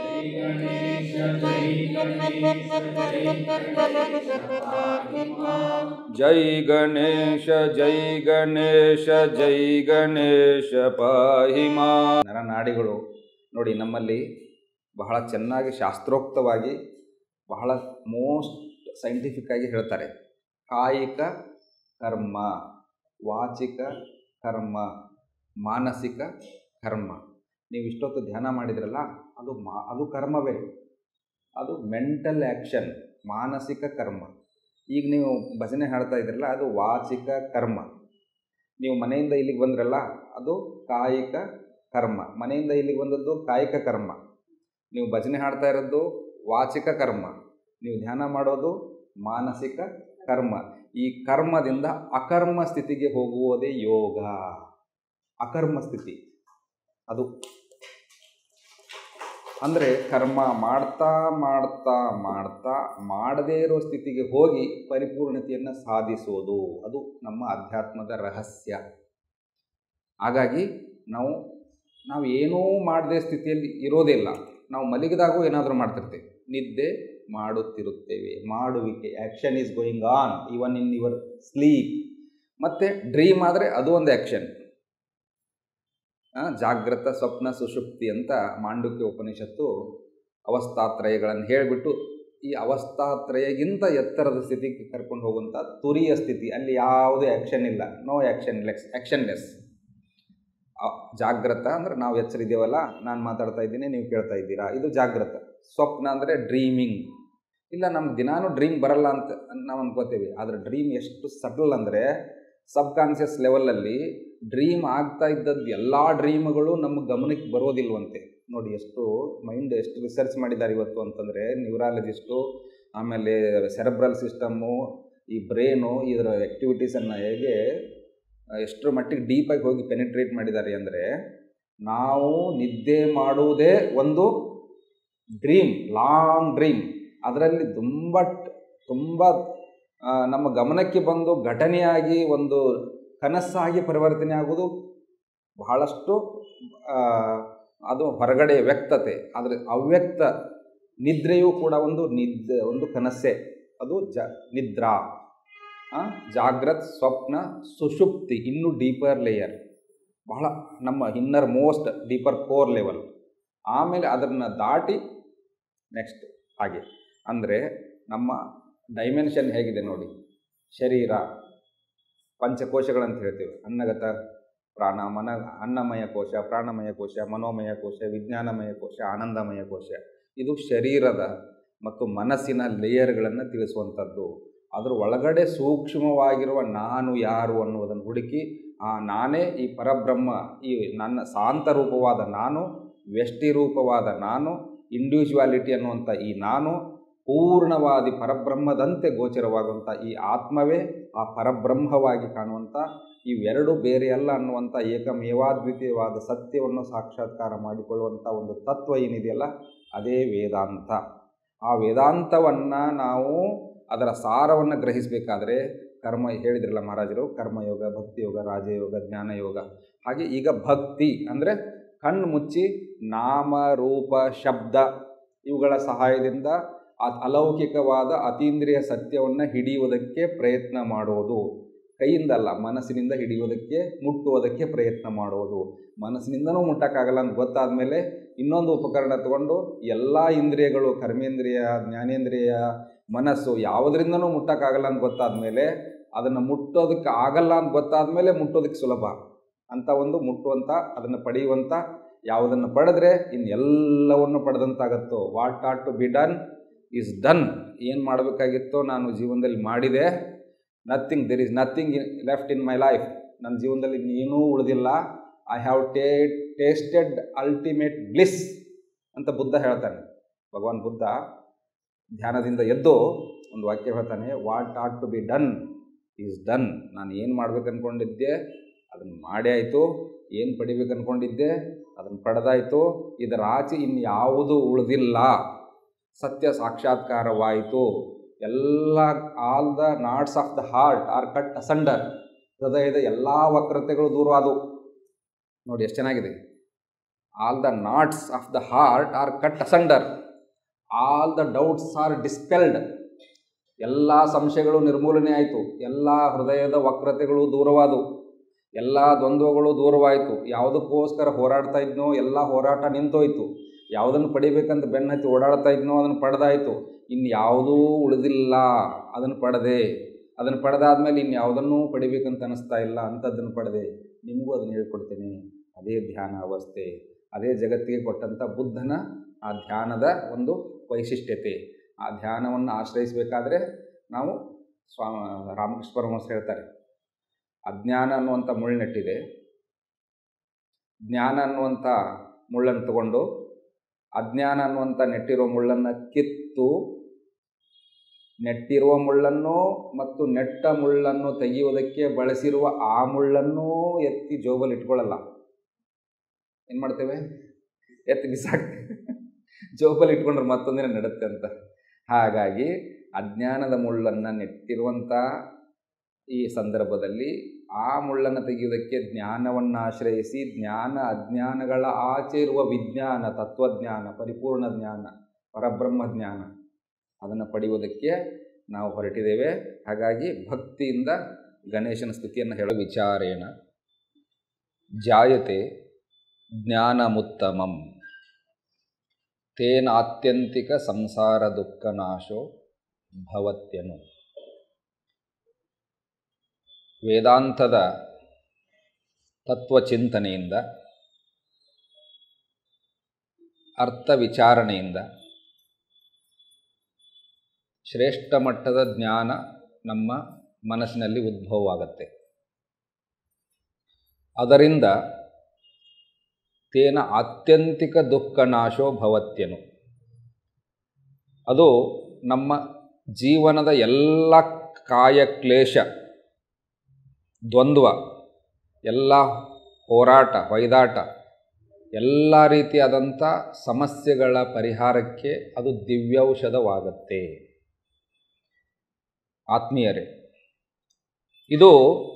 ಜೈ ಗಣೇಶ ಜೈ ಗಣೇಶ ಜೈ ಗಣೇಶ ಪಾಹಿ ಮಾಂ. ನರನಾಡಿಗಳು ನೋಡಿ, ನಮ್ಮಲ್ಲಿ ಬಹಳ ಚೆನ್ನಾಗಿ ಶಾಸ್ತ್ರೋಕ್ತವಾಗಿ, ಬಹಳ ಮೋಸ್ಟ್ ಸೈಂಟಿಫಿಕ್ ಆಗಿ ಹೇಳ್ತಾರೆ. ಕಾಯಿಕ ಕರ್ಮ, ವಾಚಿಕ ಕರ್ಮ, ಮಾನಸಿಕ ಕರ್ಮ. ನೀವು ಇಷ್ಟೊತ್ತು ಧ್ಯಾನ ಮಾಡಿದ್ರಲ್ಲ, ಅದು ಕರ್ಮವೇ. ಅದು ಮೆಂಟಲ್ ಆ್ಯಕ್ಷನ್, ಮಾನಸಿಕ ಕರ್ಮ. ಈಗ ನೀವು ಭಜನೆ ಹಾಡ್ತಾ ಇದ್ರಲ್ಲ, ಅದು ವಾಚಿಕ ಕರ್ಮ. ನೀವು ಮನೆಯಿಂದ ಇಲ್ಲಿಗೆ ಬಂದ್ರಲ್ಲ, ಅದು ಕಾಯಿಕ ಕರ್ಮ. ಮನೆಯಿಂದ ಇಲ್ಲಿಗೆ ಬಂದದ್ದು ಕಾಯಿಕ ಕರ್ಮ. ನೀವು ಭಜನೆ ಹಾಡ್ತಾ ಇರೋದು ವಾಚಿಕ ಕರ್ಮ. ನೀವು ಧ್ಯಾನ ಮಾಡೋದು ಮಾನಸಿಕ ಕರ್ಮ. ಈ ಕರ್ಮದಿಂದ ಅಕರ್ಮ ಸ್ಥಿತಿಗೆ ಹೋಗುವುದೇ ಯೋಗ. ಅಕರ್ಮ ಸ್ಥಿತಿ ಅದು. ಅಂದರೆ ಕರ್ಮ ಮಾಡ್ತಾ ಮಾಡ್ತಾ ಮಾಡ್ತಾ ಮಾಡದೇ ಇರೋ ಸ್ಥಿತಿಗೆ ಹೋಗಿ ಪರಿಪೂರ್ಣತೆಯನ್ನು ಸಾಧಿಸೋದು, ಅದು ನಮ್ಮ ಅಧ್ಯಾತ್ಮದ ರಹಸ್ಯ. ಹಾಗಾಗಿ ನಾವು ಏನೂ ಮಾಡದೇ ಸ್ಥಿತಿಯಲ್ಲಿ ಇರೋದಿಲ್ಲ. ನಾವು ಮಲಗಿದಾಗೂ ಏನಾದರೂ ಮಾಡ್ತಿರ್ತೇವೆ, ನಿದ್ದೆ ಮಾಡುತ್ತಿರುತ್ತೇವೆ. ಮಾಡುವಿಕೆ, action is going on even in your sleep. ಮತ್ತು ಡ್ರೀಮ್ ಆದರೆ ಅದು ಒಂದು ಆ್ಯಕ್ಷನ್. ಜಾಗೃತ, ಸ್ವಪ್ನ, ಸುಷುಪ್ತಿ ಅಂತ ಮಾಂಡುಕ್ಯ ಉಪನಿಷತ್ತು ಅವಸ್ಥಾತ್ರಯಗಳನ್ನು ಹೇಳಿಬಿಟ್ಟು ಈ ಅವಸ್ಥಾತ್ರಯಗಿಂತ ಎತ್ತರದ ಸ್ಥಿತಿಗೆ ಕರ್ಕೊಂಡು ಹೋಗುವಂಥ ತುರಿಯ ಸ್ಥಿತಿ. ಅಲ್ಲಿ ಯಾವುದೇ ಆ್ಯಕ್ಷನ್ ಇಲ್ಲ, ನೋ ಆ್ಯಕ್ಷನ್ಲೆಸ್. ಜಾಗೃತ ಅಂದರೆ ನಾವು ಎಚ್ಚರಿದ್ದೇವಲ್ಲ, ನಾನು ಮಾತಾಡ್ತಾ ಇದ್ದೀನಿ, ನೀವು ಕೇಳ್ತಾ ಇದ್ದೀರಾ, ಇದು ಜಾಗೃತ. ಸ್ವಪ್ನ ಅಂದರೆ ಡ್ರೀಮಿಂಗ್. ಇಲ್ಲ, ನಮ್ಗೆ ದಿನಾನೂ ಡ್ರೀಮ್ ಬರಲ್ಲ ಅಂತ ನಾವು ಅನ್ಕೋತೀವಿ. ಆದರೆ ಡ್ರೀಮ್ ಎಷ್ಟು ಸಟಲ್ ಅಂದರೆ, ಸಬ್ ಕಾನ್ಷಿಯಸ್ ಲೆವೆಲಲ್ಲಿ ಡ್ರೀಮ್ ಆಗ್ತಾ ಇದ್ದದ್ದು ಎಲ್ಲ ಡ್ರೀಮ್ಗಳು ನಮ್ಮ ಗಮನಕ್ಕೆ ಬರೋದಿಲ್ವಂತೆ. ನೋಡಿ ಎಷ್ಟು ಮೈಂಡ್ ಎಷ್ಟು ರಿಸರ್ಚ್ ಮಾಡಿದ್ದಾರೆ ಇವತ್ತು ಅಂತಂದರೆ, ನ್ಯೂರಾಲಜಿಸ್ಟು, ಆಮೇಲೆ ಸೆರೆಬ್ರಲ್ ಸಿಸ್ಟಮ್ಮು, ಈ ಬ್ರೈನು, ಇದರ ಆ್ಯಕ್ಟಿವಿಟೀಸನ್ನು ಹೇಗೆ ಎಷ್ಟರ ಮಟ್ಟಿಗೆ ಡೀಪಾಗಿ ಹೋಗಿ ಪೆನಿಟ್ರೇಟ್ ಮಾಡಿದ್ದಾರೆ ಅಂದರೆ, ನಾವು ನಿದ್ದೆ ಮಾಡುವುದೇ ಒಂದು ಡ್ರೀಮ್, ಲಾಂಗ್ ಡ್ರೀಮ್. ಅದರಲ್ಲಿ ತುಂಬ ನಮ್ಮ ಗಮನಕ್ಕೆ ಬಂದು ಘಟನೆಯಾಗಿ ಒಂದು ಕನಸಾಗಿ ಪರಿವರ್ತನೆ ಆಗುವುದು ಬಹಳಷ್ಟು ಅದು ಹೊರಗಡೆ ವ್ಯಕ್ತತೆ. ಆದರೆ ಅವ್ಯಕ್ತ ನಿದ್ರೆಯೂ ಕೂಡ ಒಂದು ಕನಸೆ. ಅದು ನಿದ್ರಾ, ಜಾಗ್ರತ್, ಸ್ವಪ್ನ, ಸುಷುಪ್ತಿ, ಇನ್ನೂ ಡೀಪರ್ ಲೇಯರ್, ಬಹಳ ನಮ್ಮ innermost deeper core level. ಆಮೇಲೆ ಅದನ್ನು ದಾಟಿ ನೆಕ್ಸ್ಟ್ ಹಾಗೆ. ಅಂದರೆ ನಮ್ಮ ಡೈಮೆನ್ಷನ್ ಹೇಗಿದೆ ನೋಡಿ. ಶರೀರ ಪಂಚಕೋಶಗಳಂತ ಹೇಳ್ತೀವಿ. ಅನ್ನಗತ ಪ್ರಾಣ, ಅನ್ನಮಯ ಕೋಶ, ಪ್ರಾಣಮಯ ಕೋಶ, ಮನೋಮಯ ಕೋಶ, ವಿಜ್ಞಾನಮಯ ಕೋಶ, ಆನಂದಮಯ ಕೋಶ. ಇದು ಶರೀರದ ಮತ್ತು ಮನಸ್ಸಿನ ಲೇಯರ್ಗಳನ್ನು ತಿಳಿಸುವಂಥದ್ದು. ಅದರ ಒಳಗಡೆ ಸೂಕ್ಷ್ಮವಾಗಿರುವ ನಾನು ಯಾರು ಅನ್ನುವುದನ್ನು ಹುಡುಕಿ ಆ ನಾನೇ ಈ ಪರಬ್ರಹ್ಮ, ಈ ನನ್ನ ಶಾಂತ ರೂಪವಾದ ನಾನು, ವ್ಯಷ್ಟಿ ರೂಪವಾದ ನಾನು, ಇಂಡಿವಿಜುವಾಲಿಟಿ ಅನ್ನುವಂಥ ಈ ನಾನು, ಪೂರ್ಣವಾದಿ ಪರಬ್ರಹ್ಮದಂತೆ ಗೋಚರವಾಗುವಂಥ ಈ ಆತ್ಮವೇ ಆ ಪರಬ್ರಹ್ಮವಾಗಿ ಕಾಣುವಂಥ, ಇವೆರಡು ಬೇರೆಯಲ್ಲ ಅನ್ನುವಂಥ ಏಕಮೇವಾದ್ವಿತೀಯವಾದ ಸತ್ಯವನ್ನು ಸಾಕ್ಷಾತ್ಕಾರ ಮಾಡಿಕೊಳ್ಳುವಂಥ ಒಂದು ತತ್ವ ಏನಿದೆಯಲ್ಲ, ಅದೇ ವೇದಾಂತ. ಆ ವೇದಾಂತವನ್ನು ನಾವು ಅದರ ಸಾರವನ್ನು ಗ್ರಹಿಸಬೇಕಾದ್ರೆ ಕರ್ಮ ಹೇಳಿದ್ರಲ್ಲ ಮಹಾರಾಜರು, ಕರ್ಮಯೋಗ, ಭಕ್ತಿಯೋಗ, ರಾಜಯೋಗ, ಜ್ಞಾನಯೋಗ. ಹಾಗೆ ಈಗ ಭಕ್ತಿ ಅಂದರೆ ಕಣ್ಣು ಮುಚ್ಚಿ ನಾಮ, ರೂಪ, ಶಬ್ದ ಇವುಗಳ ಸಹಾಯದಿಂದ ಅಲೌಕಿಕವಾದ ಅತೀಂದ್ರಿಯ ಸತ್ಯವನ್ನು ಹಿಡಿಯುವುದಕ್ಕೆ ಪ್ರಯತ್ನ ಮಾಡುವುದು. ಕೈಯಿಂದಲ್ಲ, ಮನಸ್ಸಿನಿಂದ ಹಿಡಿಯುವುದಕ್ಕೆ, ಮುಟ್ಟುವುದಕ್ಕೆ ಪ್ರಯತ್ನ ಮಾಡುವುದು. ಮನಸ್ಸಿನಿಂದನೂ ಮುಟ್ಟಕ್ಕಾಗಲ್ಲ ಅಂತ ಗೊತ್ತಾದ ಮೇಲೆ ಇನ್ನೊಂದು ಉಪಕರಣ ತಗೊಂಡು ಎಲ್ಲ ಇಂದ್ರಿಯಗಳು, ಕರ್ಮೇಂದ್ರಿಯ, ಜ್ಞಾನೇಂದ್ರಿಯ, ಮನಸ್ಸು ಯಾವುದರಿಂದನೂ ಮುಟ್ಟಕ್ಕಾಗಲ್ಲ ಅಂತ ಗೊತ್ತಾದ ಮೇಲೆ, ಅದನ್ನು ಮುಟ್ಟೋದಕ್ಕೆ ಆಗಲ್ಲ ಅಂತ ಗೊತ್ತಾದ ಮೇಲೆ ಮುಟ್ಟೋದಕ್ಕೆ ಸುಲಭ ಅಂತ ಒಂದು ಮುಟ್ಟುವಂಥ, ಅದನ್ನು ಪಡೆಯುವಂಥ, ಯಾವುದನ್ನು ಪಡೆದ್ರೆ ಇನ್ನೆಲ್ಲವನ್ನು ಪಡೆದಂತಾಗತ್ತೋ. What ought to be done is done. ಏನು ಮಾಡಬೇಕಾಗಿತ್ತೋ ನಾನು ಜೀವನದಲ್ಲಿ ಮಾಡಿದೆ. There is nothing left in my life. ನನ್ನ ಜೀವನದಲ್ಲಿ ಇನ್ನೇನೂ ಉಳಿದಿಲ್ಲ. I have tasted ultimate bliss ಅಂತ ಬುದ್ಧ ಹೇಳ್ತಾನೆ. ಭಗವಾನ್ ಬುದ್ಧ ಧ್ಯಾನದಿಂದ ಎದ್ದು ಒಂದು ವಾಕ್ಯ ಹೇಳ್ತಾನೆ, what ought to be done is done. ನಾನು ಏನು ಮಾಡ್ಬೇಕು ಅಂದ್ಕೊಂಡಿದ್ದೆ ಅದನ್ನು ಮಾಡೇ ಆಯಿತು. ಏನು ಪಡಿಬೇಕು ಅಂದ್ಕೊಂಡಿದ್ದೆ ಅದನ್ನು ಪಡೆದಾಯಿತು. ಇದರ ಆಚೆ ಇನ್ಯಾವುದೂ ಉಳಿದಿಲ್ಲ. ಸತ್ಯ ಸಾಕ್ಷಾತ್ಕಾರವಾಯಿತು. ಎಲ್ಲ all the knots of the heart are cut asunder. ಹೃದಯದ ಎಲ್ಲ ವಕ್ರತೆಗಳು ದೂರವಾದವು. ನೋಡಿ ಎಷ್ಟು ಚೆನ್ನಾಗಿದೆ. All the knots of the heart are cut asunder, all the doubts are dispelled. ಎಲ್ಲ ಸಂಶಯಗಳು ನಿರ್ಮೂಲನೆ ಆಯಿತು. ಎಲ್ಲ ಹೃದಯದ ವಕ್ರತೆಗಳು ದೂರವಾದವು. ಎಲ್ಲ ದ್ವಂದ್ವಗಳು ದೂರವಾಯಿತು. ಯಾವುದಕ್ಕೋಸ್ಕರ ಹೋರಾಡ್ತಾ ಇದ್ನೋ ಎಲ್ಲ ಹೋರಾಟ ನಿಂತೋಯ್ತು. ಯಾವುದನ್ನು ಪಡಿಬೇಕಂತ ಬೆನ್ನು ಹತ್ತಿ ಓಡಾಡ್ತಾ ಇದ್ನೋ ಅದನ್ನು ಪಡೆದಾಯಿತು. ಇನ್ಯಾವುದೂ ಉಳಿದಿಲ್ಲ, ಅದನ್ನು ಪಡೆದೆ. ಅದನ್ನು ಪಡೆದಾದ್ಮೇಲೆ ಇನ್ಯಾವುದನ್ನೂ ಪಡಿಬೇಕಂತ ಅನ್ನಿಸ್ತಾ ಇಲ್ಲ, ಅಂಥದ್ದನ್ನು ಪಡೆದೆ. ನಿಮಗೂ ಅದನ್ನು ಹೇಳ್ಕೊಡ್ತೇನೆ. ಅದೇ ಧ್ಯಾನ ಅವಸ್ಥೆ, ಅದೇ ಜಗತ್ತಿಗೆ ಕೊಟ್ಟಂಥ ಬುದ್ಧನ ಆ ಧ್ಯಾನದ ಒಂದು ವೈಶಿಷ್ಟ್ಯತೆ. ಆ ಧ್ಯಾನವನ್ನು ಆಶ್ರಯಿಸಬೇಕಾದ್ರೆ ನಾವು ರಾಮಕೃಷ್ಣ ಪರಮಹಂಸರು ಹೇಳ್ತಾರೆ, ಅಜ್ಞಾನ ಅನ್ನುವಂಥ ಮುಳ್ಳು ನೆಟ್ಟಿದೆ. ಜ್ಞಾನ ಅನ್ನುವಂಥ ಮುಳ್ಳನ್ನು ತಗೊಂಡು ಅಜ್ಞಾನ ಅನ್ನುವಂಥ ನೆಟ್ಟಿರೋ ಮುಳ್ಳನ್ನು ಕಿತ್ತು, ನೆಟ್ಟಿರುವ ಮುಳ್ಳನ್ನು ಮತ್ತು ನೆಟ್ಟ ಮುಳ್ಳನ್ನು ತೆಗೆಯುವುದಕ್ಕೆ ಬಳಸಿರುವ ಆ ಮುಳ್ಳನ್ನು ಎತ್ತಿ ಜೋಬಲ್ಲಿ ಇಟ್ಕೊಳ್ಳಲ್ಲ. ಏನು ಮಾಡ್ತೇವೆ? ಎತ್ತಿ ಬಿಸಾಕ್ತೇವೆ. ಜೋಬಲ್ಲಿ ಇಟ್ಕೊಂಡ್ರೆ ಮತ್ತೊಂದಿನ ನಡುತ್ತೆ ಅಂತ. ಹಾಗಾಗಿ ಅಜ್ಞಾನದ ಮುಳ್ಳನ್ನು ನೆಟ್ಟಿರುವಂಥ ಈ ಸಂದರ್ಭದಲ್ಲಿ ಆ ಮುಳ್ಳನ್ನು ತೆಗೆಯುವುದಕ್ಕೆ ಜ್ಞಾನವನ್ನು ಆಶ್ರಯಿಸಿ, ಜ್ಞಾನ ಅಜ್ಞಾನಗಳ ಆಚೆ ಇರುವ ವಿಜ್ಞಾನ, ತತ್ವಜ್ಞಾನ, ಪರಿಪೂರ್ಣ ಜ್ಞಾನ, ಪರಬ್ರಹ್ಮ ಜ್ಞಾನ ಅದನ್ನು ಪಡೆಯುವುದಕ್ಕೆ ನಾವು ಹೊರಟಿದ್ದೇವೆ. ಹಾಗಾಗಿ ಭಕ್ತಿಯಿಂದ ಗಣೇಶನ ಸ್ತುತಿಯನ್ನು ಹೇಳೋ ವಿಚಾರೇಣ ಜಾಯತೆ ಜ್ಞಾನಮುತ್ತಮಂ ತೇನ ಆತ್ಯಂತಿಕ ಸಂಸಾರ ದುಃಖ ನಾಶೋ ಭವತ್ಯನು. ವೇದಾಂತದ ತತ್ವಚಿಂತನೆಯಿಂದ, ಅರ್ಥ ವಿಚಾರಣೆಯಿಂದ ಶ್ರೇಷ್ಠ ಮಟ್ಟದ ಜ್ಞಾನ ನಮ್ಮ ಮನಸ್ಸಿನಲ್ಲಿ ಉದ್ಭವವಾಗತ್ತೆ. ಅದರಿಂದ ತೇನ ಆತ್ಯಂತಿಕ ದುಃಖ ನಾಶೋ ಭವತ್ಯನು. ಅದು ನಮ್ಮ ಜೀವನದ ಎಲ್ಲ ಕಾಯಕ್ಲೇಶ, ದ್ವಂದ್ವ, ಎಲ್ಲ ಹೋರಾಟ, ಹೊಯ್ದಾಟ ಎಲ್ಲ ರೀತಿಯಾದಂಥ ಸಮಸ್ಯೆಗಳ ಪರಿಹಾರಕ್ಕೆ ಅದು ದಿವ್ಯೌಷಧವಾಗತ್ತೆ. ಆತ್ಮೀಯರೇ, ಇದು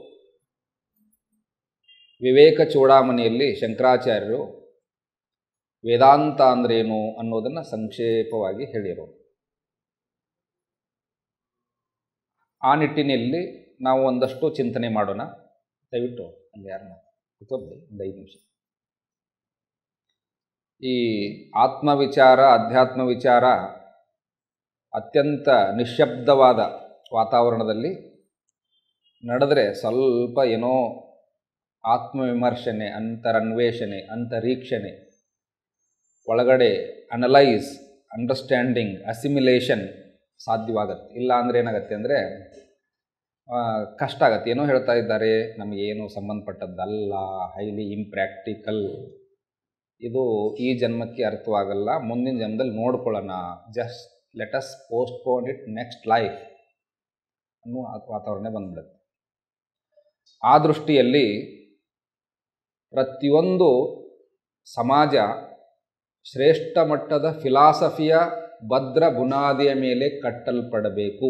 ವಿವೇಕ ಚೂಡಾಮಣಿಯಲ್ಲಿ ಶಂಕರಾಚಾರ್ಯರು ವೇದಾಂತ ಅಂದ್ರೇನು ಅನ್ನೋದನ್ನು ಸಂಕ್ಷೇಪವಾಗಿ ಹೇಳಿರೋರು. ಆ ನಿಟ್ಟಿನಲ್ಲಿ ನಾವು ಒಂದಷ್ಟು ಚಿಂತನೆ ಮಾಡೋಣ. ದಯವಿಟ್ಟು ಅಲ್ಲಿ ಯಾರನ್ನ ಕೂತ್ಕೊಳ್ಳಿ ಒಂದು 5 ನಿಮಿಷ. ಈ ಆತ್ಮವಿಚಾರ, ಅಧ್ಯಾತ್ಮ ವಿಚಾರ ಅತ್ಯಂತ ನಿಶ್ಶಬ್ದವಾದ ವಾತಾವರಣದಲ್ಲಿ ನಡೆದರೆ ಸ್ವಲ್ಪ ಏನೋ ಆತ್ಮವಿಮರ್ಶನೆ, ಅಂತರನ್ವೇಷಣೆ, ಅಂತರೀಕ್ಷಣೆ, ಒಳಗಡೆ ಅನಲೈಸ್, ಅಂಡರ್ಸ್ಟ್ಯಾಂಡಿಂಗ್, ಅಸಿಮಿಲೇಷನ್ ಸಾಧ್ಯವಾಗತ್ತೆ. ಇಲ್ಲ ಅಂದರೆ ಏನಾಗತ್ತೆ ಅಂದರೆ ಕಷ್ಟ ಆಗತ್ತೆ. ಏನೋ ಹೇಳ್ತಾ ಇದ್ದಾರೆ, ನಮಗೇನು ಸಂಬಂಧಪಟ್ಟದ್ದಲ್ಲ, ಹೈಲಿ ಇಂಪ್ರ್ಯಾಕ್ಟಿಕಲ್, ಇದು ಈ ಜನ್ಮಕ್ಕೆ ಅರ್ಥವಾಗಲ್ಲ, ಮುಂದಿನ ಜನ್ಮದಲ್ಲಿ ನೋಡ್ಕೊಳ್ಳೋಣ, just let us postpone it next life ಅನ್ನೋ ವಾತಾವರಣ ಬಂದ್ಬಿಡುತ್ತೆ. ಆ ದೃಷ್ಟಿಯಲ್ಲಿ ಪ್ರತಿಯೊಂದು ಸಮಾಜ ಶ್ರೇಷ್ಠ ಮಟ್ಟದ ಫಿಲಾಸಫಿಯ ಭದ್ರ ಬುನಾದಿಯ ಮೇಲೆ ಕಟ್ಟಲ್ಪಡಬೇಕು.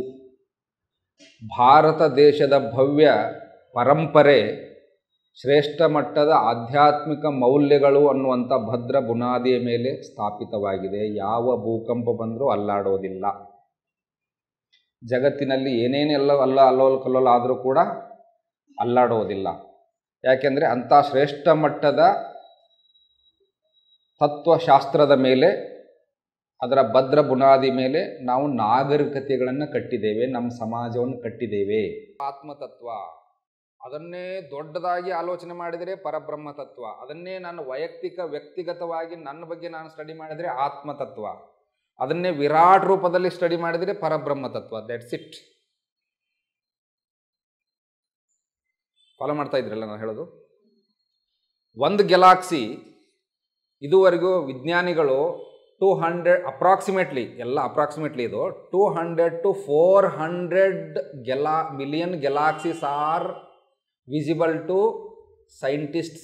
ಭಾರತ ದೇಶದ ಭವ್ಯ ಪರಂಪರೆ ಶ್ರೇಷ್ಠ ಮಟ್ಟದ ಆಧ್ಯಾತ್ಮಿಕ ಮೌಲ್ಯಗಳು ಅನ್ನುವಂಥ ಭದ್ರ ಬುನಾದಿಯ ಮೇಲೆ ಸ್ಥಾಪಿತವಾಗಿದೆ. ಯಾವ ಭೂಕಂಪ ಬಂದರೂ ಅಲ್ಲಾಡೋದಿಲ್ಲ. ಜಗತ್ತಿನಲ್ಲಿ ಏನೇನೆಲ್ಲ ಅಲ್ಲೋಲ ಕಲ್ಲೋಲ ಆದರೂ ಕೂಡ ಅಲ್ಲಾಡೋದಿಲ್ಲ. ಯಾಕೆಂದರೆ ಅಂಥ ಶ್ರೇಷ್ಠ ಮಟ್ಟದ ತತ್ವಶಾಸ್ತ್ರದ ಮೇಲೆ, ಅದರ ಭದ್ರ ಬುನಾದಿ ಮೇಲೆ ನಾವು ನಾಗರಿಕತೆಗಳನ್ನು ಕಟ್ಟಿದ್ದೇವೆ, ನಮ್ಮ ಸಮಾಜವನ್ನು ಕಟ್ಟಿದ್ದೇವೆ. ಆತ್ಮತತ್ವ ಅದನ್ನೇ ದೊಡ್ಡದಾಗಿ ಆಲೋಚನೆ ಮಾಡಿದರೆ ಪರಬ್ರಹ್ಮ ತತ್ವ, ಅದನ್ನೇ ನಾನು ವ್ಯಕ್ತಿಗತವಾಗಿ ನನ್ನ ಬಗ್ಗೆ ನಾನು ಸ್ಟಡಿ ಮಾಡಿದರೆ ಆತ್ಮತತ್ವ, ಅದನ್ನೇ ವಿರಾಟ್ ರೂಪದಲ್ಲಿ ಸ್ಟಡಿ ಮಾಡಿದರೆ ಪರಬ್ರಹ್ಮ ತತ್ವ. That's it. ಫಾಲೋ ಮಾಡ್ತಾ ಇದ್ರಲ್ಲ ನಾನು ಹೇಳೋದು? ಒಂದು ಗ್ಯಾಲಾಕ್ಸಿ ಇದುವರೆಗೂ ವಿಜ್ಞಾನಿಗಳು 200 ಅಪ್ರಾಕ್ಸಿಮೇಟ್ಲಿ, ಎಲ್ಲ ಅಪ್ರಾಕ್ಸಿಮೇಟ್ಲಿ ಇದು 200 to 400 million galaxies are visible to scientists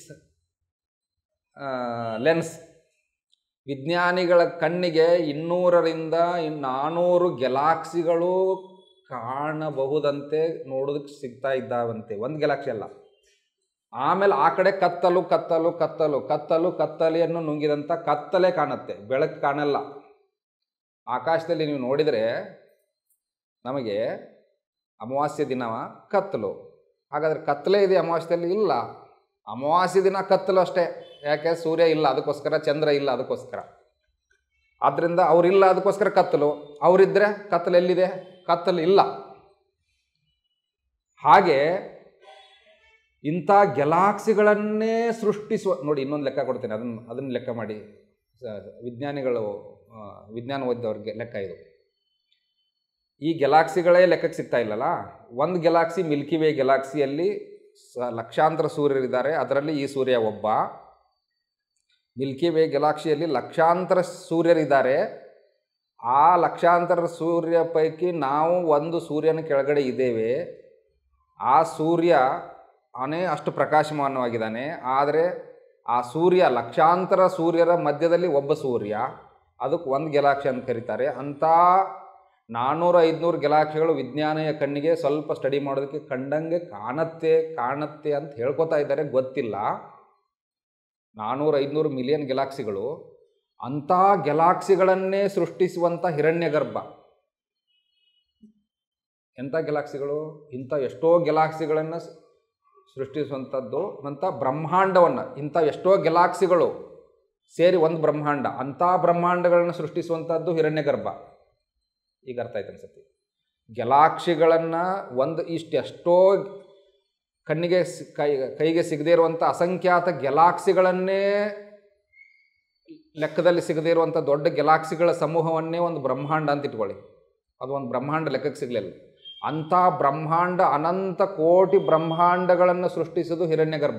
lens. ವಿಜ್ಞಾನಿಗಳ ಕಣ್ಣಿಗೆ 200ರಿಂದ 400 ಗ್ಯಾಲಾಕ್ಸಿಗಳು ಕಾಣಬಹುದಂತೆ ನೋಡೋದಕ್ಕೆ ಸಿಗ್ತಾ ಇದ್ದಾವಂತೆ. ಒಂದು ಗ್ಯಾಲಾಕ್ಸಿ ಅಲ್ಲ. ಆಮೇಲೆ ಆ ಕಡೆ ಕತ್ತಲೆಯನ್ನು ನುಂಗಿದಂಥ ಕತ್ತಲೆ ಕಾಣುತ್ತೆ, ಬೆಳಕು ಕಾಣಲ್ಲ. ಆಕಾಶದಲ್ಲಿ ನೀವು ನೋಡಿದರೆ ನಮಗೆ ಅಮಾವಾಸ್ಯೆ ದಿನ ಕತ್ತಲು, ಹಾಗಾದರೆ ಕತ್ತಲೆ ಇದೆ ಅಮಾವಾಸ್ಯೆಯಲ್ಲಿ? ಇಲ್ಲ, ಅಮಾವಾಸ್ಯೆ ದಿನ ಕತ್ತಲು ಅಷ್ಟೇ. ಯಾಕೆ? ಸೂರ್ಯ ಇಲ್ಲ, ಅದಕ್ಕೋಸ್ಕರ. ಚಂದ್ರ ಇಲ್ಲ, ಅದಕ್ಕೋಸ್ಕರ. ಆದ್ದರಿಂದ ಅವರಿಲ್ಲ, ಅದಕ್ಕೋಸ್ಕರ ಕತ್ತಲು. ಅವರಿದ್ದರೆ ಕತ್ತಲು ಎಲ್ಲಿದೆ? ಕತ್ತಲು ಇಲ್ಲ. ಹಾಗೆ ಇಂಥ ಗ್ಯಾಲಾಕ್ಸಿಗಳನ್ನೇ ಸೃಷ್ಟಿಸುವ, ನೋಡಿ ಇನ್ನೊಂದು ಲೆಕ್ಕ ಕೊಡ್ತೇನೆ, ಅದನ್ನು ಲೆಕ್ಕ ಮಾಡಿ. ವಿಜ್ಞಾನ ಓದಿದವ್ರಿಗೆ ಲೆಕ್ಕ ಇದು. ಈ ಗ್ಯಾಲಾಕ್ಸಿಗಳೇ ಲೆಕ್ಕಕ್ಕೆ ಸಿಗ್ತಾ ಇಲ್ಲಲ್ಲ. ಒಂದು ಗ್ಯಾಲಾಕ್ಸಿ ಮಿಲ್ಕಿ ವೇ ಗ್ಯಾಲಾಕ್ಸಿಯಲ್ಲಿ ಲಕ್ಷಾಂತರ ಸೂರ್ಯರಿದ್ದಾರೆ, ಅದರಲ್ಲಿ ಈ ಸೂರ್ಯ ಒಬ್ಬ. ಮಿಲ್ಕಿ ವೇ ಗ್ಯಾಲಾಕ್ಸಿಯಲ್ಲಿ ಲಕ್ಷಾಂತರ ಸೂರ್ಯರಿದ್ದಾರೆ. ಆ ಲಕ್ಷಾಂತರ ಸೂರ್ಯ ಪೈಕಿ ನಾವು ಒಂದು ಸೂರ್ಯನ ಕೆಳಗಡೆ ಇದ್ದೇವೆ. ಆ ಸೂರ್ಯ ಅಷ್ಟು ಪ್ರಕಾಶಮಾನವಾಗಿದ್ದಾನೆ. ಆದರೆ ಆ ಸೂರ್ಯ ಲಕ್ಷಾಂತರ ಸೂರ್ಯರ ಮಧ್ಯದಲ್ಲಿ ಒಬ್ಬ ಸೂರ್ಯ, ಅದಕ್ಕೆ ಒಂದು ಗ್ಯಾಲಾಕ್ಸಿ ಅಂತ ಕರೀತಾರೆ. ಅಂಥ 400-500 ಗ್ಯಾಲಾಕ್ಸಿಗಳು ವಿಜ್ಞಾನಿಯ ಕಣ್ಣಿಗೆ ಸ್ವಲ್ಪ ಸ್ಟಡಿ ಮಾಡೋದಕ್ಕೆ ಕಂಡಂಗೆ ಕಾಣುತ್ತೆ ಅಂತ ಹೇಳ್ಕೊತಾ ಇದ್ದಾರೆ, ಗೊತ್ತಿಲ್ಲ. 400-500 ಮಿಲಿಯನ್ ಗ್ಯಾಲಾಕ್ಸಿಗಳು. ಅಂಥ ಗ್ಯಾಲಾಕ್ಸಿಗಳನ್ನೇ ಸೃಷ್ಟಿಸುವಂಥ ಹಿರಣ್ಯಗರ್ಭ. ಎಂಥ ಗ್ಯಾಲಾಕ್ಸಿಗಳು? ಇಂಥ ಎಷ್ಟೋ ಗ್ಯಾಲಾಕ್ಸಿಗಳನ್ನು ಸೃಷ್ಟಿಸುವಂಥದ್ದು. ಅಂಥ ಬ್ರಹ್ಮಾಂಡವನ್ನು, ಇಂಥ ಎಷ್ಟೋ ಗ್ಯಾಲಾಕ್ಸಿಗಳು ಸೇರಿ ಒಂದು ಬ್ರಹ್ಮಾಂಡ, ಅಂಥ ಬ್ರಹ್ಮಾಂಡಗಳನ್ನು ಸೃಷ್ಟಿಸುವಂಥದ್ದು ಹಿರಣ್ಯಗರ್ಭ. ಈಗ ಅರ್ಥ ಆಯ್ತು ಅನ್ಸುತ್ತೆ. ಗ್ಯಾಲಾಕ್ಸಿಗಳನ್ನು ಎಷ್ಟೋ ಕಣ್ಣಿಗೆ ಕೈಗೆ ಸಿಗದೇ ಇರುವಂಥ ಅಸಂಖ್ಯಾತ ಗ್ಯಾಲಾಕ್ಸಿಗಳನ್ನೇ, ಲೆಕ್ಕದಲ್ಲಿ ಸಿಗದೇ ಇರುವಂಥ ದೊಡ್ಡ ಗ್ಯಾಲಾಕ್ಸಿಗಳ ಸಮೂಹವನ್ನೇ ಒಂದು ಬ್ರಹ್ಮಾಂಡ ಅಂತ ಇಟ್ಕೊಳ್ಳಿ. ಅದು ಒಂದು ಬ್ರಹ್ಮಾಂಡ ಲೆಕ್ಕಕ್ಕೆ ಸಿಗಲಿಲ್ಲ. ಅಂಥ ಬ್ರಹ್ಮಾಂಡ, ಅನಂತ ಕೋಟಿ ಬ್ರಹ್ಮಾಂಡಗಳನ್ನು ಸೃಷ್ಟಿಸೋದು ಹಿರಣ್ಯಗರ್ಭ.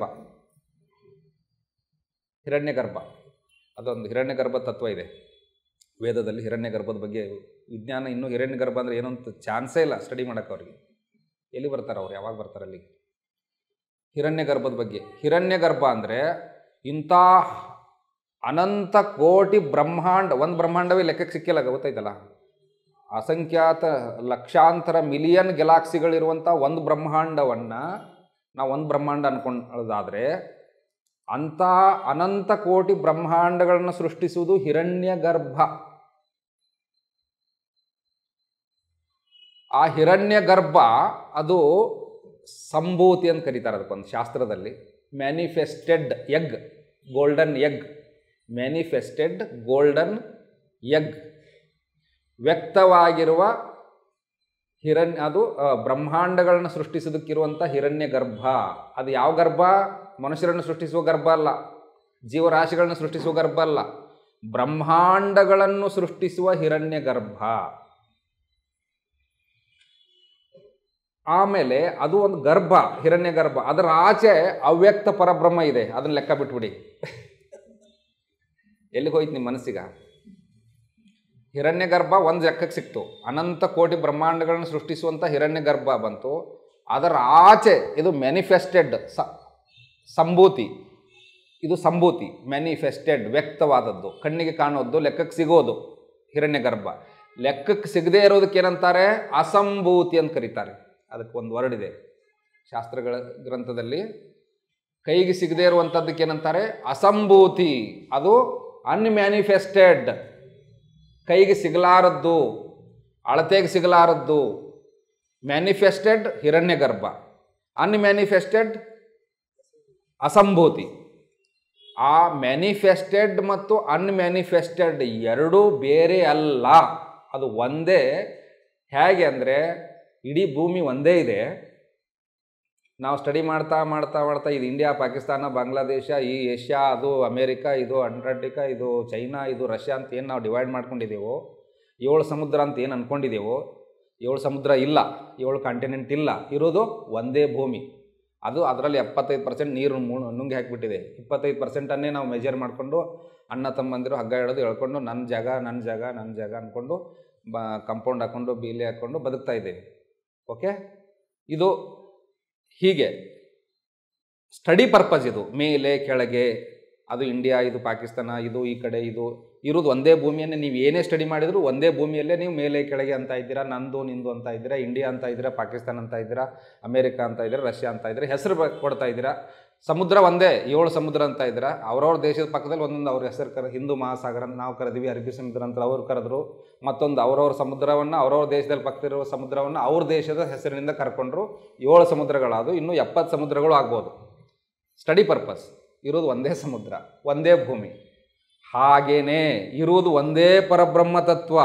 ಅದೊಂದು ಹಿರಣ್ಯಗರ್ಭ ತತ್ವ ಇದೆ ವೇದದಲ್ಲಿ. ಹಿರಣ್ಯಗರ್ಭದ ಬಗ್ಗೆ ವಿಜ್ಞಾನ ಇನ್ನೂ ಹಿರಣ್ಯಗರ್ಭ ಅಂದರೆ ಏನೋ ಅಂತ ಚಾನ್ಸೇ ಇಲ್ಲ ಸ್ಟಡಿ ಮಾಡೋಕ್ಕೆ. ಅವ್ರಿಗೆ ಎಲ್ಲಿ ಬರ್ತಾರೆ ಅವ್ರು? ಯಾವಾಗ ಬರ್ತಾರೆ ಅಲ್ಲಿಗೆ? ಹಿರಣ್ಯಗರ್ಭದ ಬಗ್ಗೆ. ಹಿರಣ್ಯಗರ್ಭ ಅಂದರೆ ಇಂಥ ಅನಂತ ಕೋಟಿ ಬ್ರಹ್ಮಾಂಡ, ಒಂದು ಬ್ರಹ್ಮಾಂಡವೇ ಲೆಕ್ಕಕ್ಕೆ ಸಿಕ್ಕಿಲ್ಲ, ಗೊತ್ತಾಯ್ತಲ್ಲ. ಅಸಂಖ್ಯಾತ ಲಕ್ಷಾಂತರ ಮಿಲಿಯನ್ ಗ್ಯಾಲಾಕ್ಸಿಗಳಿರುವಂಥ ಒಂದು ಬ್ರಹ್ಮಾಂಡವನ್ನು ನಾವು ಒಂದು ಬ್ರಹ್ಮಾಂಡ ಅನ್ಕೊಳ್ಳೋದಾದರೆ ಅಂಥ ಅನಂತ ಕೋಟಿ ಬ್ರಹ್ಮಾಂಡಗಳನ್ನು ಸೃಷ್ಟಿಸುವುದು ಹಿರಣ್ಯ ಗರ್ಭ. ಆ ಹಿರಣ್ಯ ಗರ್ಭ ಅದು ಸಂಭೂತಿ ಅಂತ ಕರೀತಾರೆ. ಅದಕ್ಕೊಂದು ಶಾಸ್ತ್ರದಲ್ಲಿ manifested egg, golden egg, manifested golden egg, ವ್ಯಕ್ತವಾಗಿರುವ ಅದು ಬ್ರಹ್ಮಾಂಡಗಳನ್ನು ಸೃಷ್ಟಿಸೋದಕ್ಕಿರುವಂಥ ಹಿರಣ್ಯ ಗರ್ಭ. ಅದು ಯಾವ ಗರ್ಭ? ಮನುಷ್ಯರನ್ನು ಸೃಷ್ಟಿಸುವ ಗರ್ಭ ಅಲ್ಲ, ಜೀವರಾಶಿಗಳನ್ನು ಸೃಷ್ಟಿಸುವ ಗರ್ಭ ಅಲ್ಲ, ಬ್ರಹ್ಮಾಂಡಗಳನ್ನು ಸೃಷ್ಟಿಸುವ ಹಿರಣ್ಯ ಗರ್ಭ. ಆಮೇಲೆ ಅದು ಒಂದು ಗರ್ಭ, ಹಿರಣ್ಯ ಗರ್ಭ. ಅದರ ಆಚೆ ಅವ್ಯಕ್ತ ಪರಬ್ರಹ್ಮ ಇದೆ, ಅದನ್ನ ಲೆಕ್ಕ ಬಿಟ್ಬಿಡಿ. ಎಲ್ಲಿಗೆ ಹೋಯ್ತು ನಿಮ್ಮ ಮನಸ್ಸಿಗ? ಹಿರಣ್ಯ ಗರ್ಭ ಒಂದು ಲೆಕ್ಕಕ್ಕೆ ಸಿಕ್ತು, ಅನಂತ ಕೋಟಿ ಬ್ರಹ್ಮಾಂಡಗಳನ್ನು ಸೃಷ್ಟಿಸುವಂಥ ಹಿರಣ್ಯ ಗರ್ಭ ಬಂತು. ಅದರ ಆಚೆ ಇದು ಮ್ಯಾನಿಫೆಸ್ಟೆಡ್ ಸಂಭೂತಿ, ಇದು ಸಂಭೂತಿ, ಮ್ಯಾನಿಫೆಸ್ಟೆಡ್ ವ್ಯಕ್ತವಾದದ್ದು, ಕಣ್ಣಿಗೆ ಕಾಣೋದು, ಲೆಕ್ಕಕ್ಕೆ ಸಿಗೋದು ಹಿರಣ್ಯ ಗರ್ಭ. ಲೆಕ್ಕಕ್ಕೆ ಸಿಗದೇ ಇರೋದಕ್ಕೆ ಏನಂತಾರೆ? ಅಸಂಭೂತಿ ಅಂತ ಕರೀತಾರೆ. ಅದಕ್ಕೆ ಒಂದು ವರ್ಡ್ ಇದೆ ಶಾಸ್ತ್ರಗಳ ಗ್ರಂಥದಲ್ಲಿ. ಕೈಗೆ ಸಿಗದೇ ಇರುವಂಥದ್ದಕ್ಕೆ ಏನಂತಾರೆ? ಅಸಂಭೂತಿ. ಅದು ಅನ್ಮ್ಯಾನಿಫೆಸ್ಟೆಡ್, ಕೈಗೆ ಸಿಗಲಾರದ್ದು, ಅಳತೆಗೆ ಸಿಗಲಾರದ್ದು. ಮ್ಯಾನಿಫೆಸ್ಟೆಡ್ ಹಿರಣ್ಯ ಗರ್ಭ, ಅನ್ಮ್ಯಾನಿಫೆಸ್ಟೆಡ್ ಅಸಂಭೂತಿ. ಆ ಮ್ಯಾನಿಫೆಸ್ಟೆಡ್ ಮತ್ತು ಅನ್ಮ್ಯಾನಿಫೆಸ್ಟೆಡ್ ಎರಡೂ ಬೇರೆ ಅಲ್ಲ, ಅದು ಒಂದೇ. ಹೇಗೆ ಅಂದರೆ ಇಡೀ ಭೂಮಿ ಒಂದೇ ಇದೆ. ನಾವು ಸ್ಟಡಿ ಮಾಡ್ತಾ ಮಾಡ್ತಾ ಮಾಡ್ತಾ ಇದು ಇಂಡಿಯಾ, ಪಾಕಿಸ್ತಾನ, ಬಾಂಗ್ಲಾದೇಶ, ಈ ಏಷ್ಯಾ, ಅದು ಅಮೇರಿಕಾ, ಇದು ಅಂಟಾರ್ಟಿಕಾ, ಇದು ಚೈನಾ, ಇದು ರಷ್ಯಾ ಅಂತ ಏನು ನಾವು ಡಿವೈಡ್ ಮಾಡ್ಕೊಂಡಿದ್ದೇವೋ, 7 ಸಮುದ್ರ ಅಂತ ಏನು ಅಂದ್ಕೊಂಡಿದ್ದೇವೋ, 7 ಸಮುದ್ರ ಇಲ್ಲ, 7 ಕಾಂಟಿನೆಂಟ್ ಇಲ್ಲ, ಇರೋದು ಒಂದೇ ಭೂಮಿ. ಅದು ಅದರಲ್ಲಿ 75% ನೀರು ನುಂಗಿ ಹಾಕಿಬಿಟ್ಟಿದೆ. 25%ಅನ್ನೇ ನಾವು ಮೆಜರ್ ಮಾಡಿಕೊಂಡು ಅಣ್ಣ ತಮ್ಮಂದಿರು ಹಗ್ಗ ಹಿಡಿದು ಎಳ್ಕೊಂಡು ನನ್ನ ಜಾಗ ನನ್ನ ಜಾಗ ನನ್ನ ಜಾಗ ಅಂದ್ಕೊಂಡು ಕಂಪೌಂಡ್ ಹಾಕ್ಕೊಂಡು ಬೀಲಿ ಹಾಕ್ಕೊಂಡು ಬದುಕ್ತಾ ಇದ್ದೇವೆ. ಓಕೆ, ಇದು ಹೀಗೆ ಸ್ಟಡಿ ಪರ್ಪಸ್. ಇದು ಮೇಲೆ ಕೆಳಗೆ, ಅದು ಇಂಡಿಯಾ, ಇದು ಪಾಕಿಸ್ತಾನ, ಇದು ಈ ಕಡೆ, ಇದು ಇರೋದು ಒಂದೇ ಭೂಮಿಯನ್ನೇ. ನೀವು ಏನೇ ಸ್ಟಡಿ ಮಾಡಿದ್ರು ಒಂದೇ ಭೂಮಿಯಲ್ಲೇ ನೀವು ಮೇಲೆ ಕೆಳಗೆ ಅಂತ ಇದ್ದೀರಾ, ನಂದು ನಿಂದು ಅಂತ ಇದ್ದೀರಾ, ಇಂಡಿಯಾ ಅಂತ ಇದ್ದೀರಾ, ಪಾಕಿಸ್ತಾನ ಅಂತ ಇದ್ದೀರಾ, ಅಮೇರಿಕಾ ಅಂತ ಇದ್ದೀರಾ, ರಷ್ಯಾ ಅಂತ ಇದ್ದೀರಾ, ಹೆಸರು ಕೊಡ್ತಾ ಇದ್ದೀರಾ. ಸಮುದ್ರ ಒಂದೇ, 7 ಸಮುದ್ರ ಅಂತ ಇದ್ದೀರಾ. ಅವ್ರವ್ರ ದೇಶದ ಪಕ್ಕದಲ್ಲಿ ಒಂದೊಂದು ಅವ್ರ ಹೆಸರು ಹಿಂದೂ ಮಹಾಸಾಗರ ಅಂತ ನಾವು ಕರೆದಿವಿ, ಅರಬ್ಬಿ ಸಮುದ್ರ ಅಂತ ಅವ್ರು ಕರೆದ್ರು. ಮತ್ತೊಂದು ಅವ್ರವ್ರ ಸಮುದ್ರವನ್ನು, ಅವ್ರವ್ರ ದೇಶದಲ್ಲಿ ಪಕ್ಕದಲ್ಲಿರುವ ಸಮುದ್ರವನ್ನು ಅವ್ರ ದೇಶದ ಹೆಸರಿನಿಂದ ಕರ್ಕೊಂಡ್ರು. 7 ಸಮುದ್ರಗಳಾದವು, ಇನ್ನೂ 70 ಸಮುದ್ರಗಳು ಆಗ್ಬೋದು. Study purpose. ಇರೋದು ಒಂದೇ ಸಮುದ್ರ, ಒಂದೇ ಭೂಮಿ. ಹಾಗೇನೇ ಇರುವುದು ಒಂದೇ ಪರಬ್ರಹ್ಮ ತತ್ವ.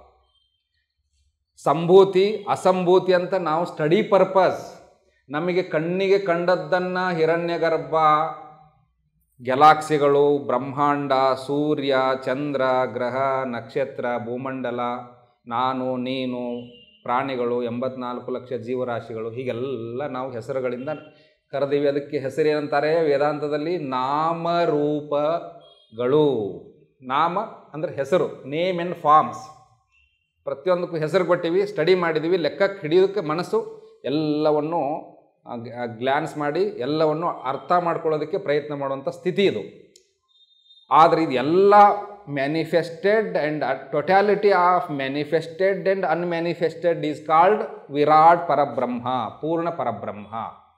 ಸಂಭೂತಿ ಅಸಂಭೂತಿ ಅಂತ ನಾವು ಸ್ಟಡಿ ಪರ್ಪಸ್. ನಮಗೆ ಕಣ್ಣಿಗೆ ಕಂಡದ್ದನ್ನು ಹಿರಣ್ಯ ಗರ್ಭ, ಗ್ಯಾಲಾಕ್ಸಿಗಳು, ಬ್ರಹ್ಮಾಂಡ, ಸೂರ್ಯ, ಚಂದ್ರ, ಗ್ರಹ, ನಕ್ಷತ್ರ, ಭೂಮಂಡಲ, ನಾನು ನೀನು, ಪ್ರಾಣಿಗಳು, 84 ಲಕ್ಷ ಜೀವರಾಶಿಗಳು, ಹೀಗೆಲ್ಲ ನಾವು ಹೆಸರುಗಳಿಂದ ಕರೆದೀವಿ. ಅದಕ್ಕೆ ಹೆಸರೇನಂತಾರೆ ವೇದಾಂತದಲ್ಲಿ? ನಾಮರೂಪಗಳು. ನಾಮ ಅಂದರೆ ಹೆಸರು, ನೇಮ್ ಆ್ಯಂಡ್ ಫಾರ್ಮ್ಸ್. ಪ್ರತಿಯೊಂದಕ್ಕೂ ಹೆಸರು ಕೊಟ್ಟಿವಿ, ಸ್ಟಡಿ ಮಾಡಿದ್ದೀವಿ, ಲೆಕ್ಕಕ್ಕೆ ಹಿಡಿಯೋದಕ್ಕೆ ಮನಸ್ಸು ಎಲ್ಲವನ್ನು ಗ್ಲಾನ್ಸ್ ಮಾಡಿ ಎಲ್ಲವನ್ನು ಅರ್ಥ ಮಾಡ್ಕೊಳ್ಳೋದಕ್ಕೆ ಪ್ರಯತ್ನ ಮಾಡುವಂಥ ಸ್ಥಿತಿ ಇದು. ಆದರೆ ಇದೆಲ್ಲ manifested and totality of manifested and unmanifested is called ವಿರಾಟ್ ಪರಬ್ರಹ್ಮ, ಪೂರ್ಣ ಪರಬ್ರಹ್ಮ.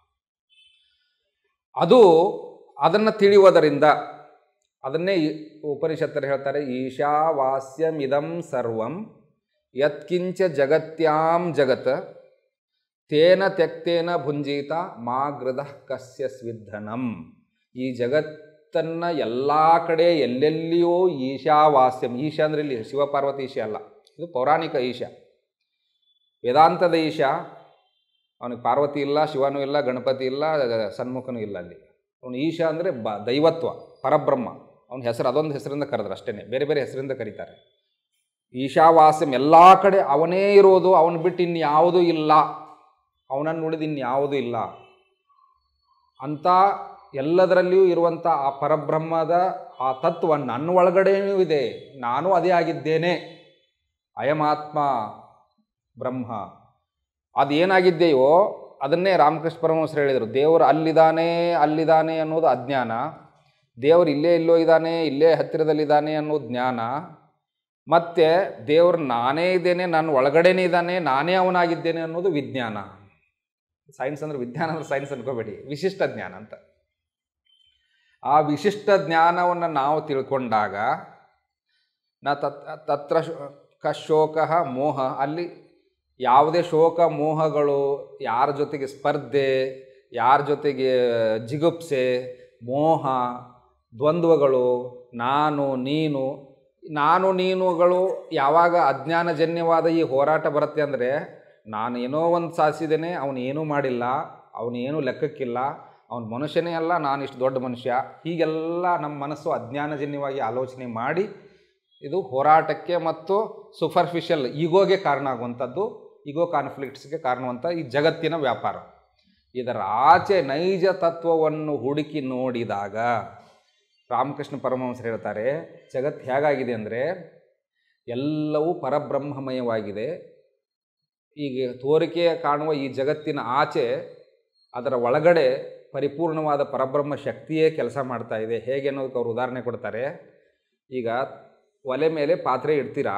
ಅದನ್ನು ತಿಳಿಯುವುದರಿಂದ ಅದನ್ನೇ ಉಪನಿಷತ್ತರು ಹೇಳ್ತಾರೆ, ಈಶಾವಾಸ್ಯಮಿದಂ ಸರ್ವಂ ಯತ್ಕಿಂಚ ಜಗತ್ಯಾಂ ಜಗತ್ ತೇನ ತ್ಯಕ್ತೇನ ಭುಂಜೀತ ಮಾ ಗೃಧಃ ಕಸ್ಯ ಸ್ವಿಧನಂ. ಈ ಜಗತ್ತನ್ನು ಎಲ್ಲ ಕಡೆ ಎಲ್ಲೆಲ್ಲಿಯೋ ಈಶಾವಾಸ್ಯಂ, ಈಶಾ ಅಂದರೆ ಇಲ್ಲಿ ಶಿವಪಾರ್ವತಿ ಈಶ ಅಲ್ಲ, ಇದು ಪೌರಾಣಿಕ ಈಶ. ವೇದಾಂತದ ಈಶ, ಅವನಿಗೆ ಪಾರ್ವತಿ ಇಲ್ಲ, ಶಿವನೂ ಇಲ್ಲ, ಗಣಪತಿ ಇಲ್ಲ, ಸನ್ಮುಖನೂ ಇಲ್ಲ. ಅಲ್ಲಿ ಅವನು ಈಶ ಅಂದರೆ ದೈವತ್ವ, ಪರಬ್ರಹ್ಮ. ಅವನ ಹೆಸರು ಅದೊಂದು ಹೆಸರಿಂದ ಕರೆದ್ರೆ ಅಷ್ಟೇ, ಬೇರೆ ಬೇರೆ ಹೆಸರಿಂದ ಕರೀತಾರೆ. ಈಶಾವಾಸ್ಯಂ, ಎಲ್ಲ ಕಡೆ ಅವನೇ ಇರೋದು, ಅವನು ಬಿಟ್ಟು ಇನ್ಯಾವುದೂ ಇಲ್ಲ, ಅವನನ್ನು ನೋಡಿದ ಇನ್ಯಾವುದೂ ಇಲ್ಲ ಅಂತ ಎಲ್ಲದರಲ್ಲಿಯೂ ಇರುವಂಥ ಆ ಪರಬ್ರಹ್ಮದ ಆ ತತ್ವ ನನ್ನ ಒಳಗಡೆಯೂ ಇದೆ, ನಾನು ಅದೇ ಆಗಿದ್ದೇನೆ. ಅಯಮಾತ್ಮ ಬ್ರಹ್ಮ. ಅದೇನಾಗಿದೆಯೋ ಅದನ್ನೇ ರಾಮಕೃಷ್ಣ ಪರಮಹಂಸರು ಹೇಳಿದರು. ದೇವರು ಅಲ್ಲಿದ್ದಾನೆ ಅಲ್ಲಿದ್ದಾನೆ ಅನ್ನೋದು ಅಜ್ಞಾನ, ದೇವರು ಇಲ್ಲೇ ಎಲ್ಲೋ ಇದ್ದಾನೆ, ಇಲ್ಲೇ ಹತ್ತಿರದಲ್ಲಿದ್ದಾನೆ ಅನ್ನೋ ಜ್ಞಾನ, ಮತ್ತು ದೇವರು ನಾನೇ ಇದ್ದೇನೆ, ನನ್ನ ಒಳಗಡೆನೇ ಇದ್ದಾನೆ, ನಾನೇ ಅವನಾಗಿದ್ದೇನೆ ಅನ್ನೋದು ವಿಜ್ಞಾನ. ಸೈನ್ಸ್ ಅಂದರೆ ವಿಜ್ಞಾನ ಅಂದರೆ ಸೈನ್ಸ್ ಅನ್ಕೋಬೇಡಿ, ವಿಶಿಷ್ಟ ಜ್ಞಾನ ಅಂತ. ಆ ವಿಶಿಷ್ಟ ಜ್ಞಾನವನ್ನು ನಾವು ತಿಳ್ಕೊಂಡಾಗ ತತ್ರ ಶೋಕ ಮೋಹ, ಅಲ್ಲಿ ಯಾವುದೇ ಶೋಕ ಮೋಹಗಳು, ಯಾರ ಜೊತೆಗೆ ಸ್ಪರ್ಧೆ, ಯಾರ ಜೊತೆಗೆ ಜಿಗುಪ್ಸೆ, ಮೋಹ, ದ್ವಂದ್ವಗಳು, ನಾನು ನೀನುಗಳು ಯಾವಾಗ ಅಜ್ಞಾನಜನ್ಯವಾದ ಈ ಹೋರಾಟ ಬರುತ್ತೆ ಅಂದರೆ, ನಾನು ಏನೋ ಒಂದು ಸಾಧಿಸಿದ್ದೇನೆ, ಅವನು ಏನೂ ಮಾಡಿಲ್ಲ, ಅವನೇನೂ ಲೆಕ್ಕಕ್ಕಿಲ್ಲ, ಅವನು ಮನುಷ್ಯನೇ ಅಲ್ಲ, ನಾನು ಇಷ್ಟು ದೊಡ್ಡ ಮನುಷ್ಯ, ಹೀಗೆಲ್ಲ ನಮ್ಮ ಮನಸ್ಸು ಅಜ್ಞಾನಜನ್ಯವಾಗಿ ಆಲೋಚನೆ ಮಾಡಿ ಇದು ಹೋರಾಟಕ್ಕೆ ಮತ್ತು ಸೂಪರ್ಫಿಷಿಯಲ್ ಈಗೋಗೆ ಕಾರಣ ಆಗುವಂಥದ್ದು, ಈಗೋ ಕಾನ್ಫ್ಲಿಕ್ಟ್ಸ್ಗೆ ಕಾರಣವಂಥ ಈ ಜಗತ್ತಿನ ವ್ಯಾಪಾರ. ಇದರ ಆಚೆ ನೈಜ ತತ್ವವನ್ನು ಹುಡುಕಿ ನೋಡಿದಾಗ ರಾಮಕೃಷ್ಣ ಪರಮಹಂಸರು ಹೇಳ್ತಾರೆ, ಜಗತ್ತು ಹೇಗಾಗಿದೆ ಅಂದರೆ ಎಲ್ಲವೂ ಪರಬ್ರಹ್ಮಮಯವಾಗಿದೆ. ಈಗ ತೋರಿಕೆ ಕಾಣುವ ಈ ಜಗತ್ತಿನ ಆಚೆ ಅದರ ಒಳಗಡೆ ಪರಿಪೂರ್ಣವಾದ ಪರಬ್ರಹ್ಮ ಶಕ್ತಿಯೇ ಕೆಲಸ ಮಾಡ್ತಾ ಇದೆ. ಹೇಗೆ ಅನ್ನೋದಕ್ಕೆ ಅವರು ಉದಾಹರಣೆ ಕೊಡ್ತಾರೆ. ಈಗ ಒಲೆ ಮೇಲೆ ಪಾತ್ರೆ ಇಡ್ತೀರಾ,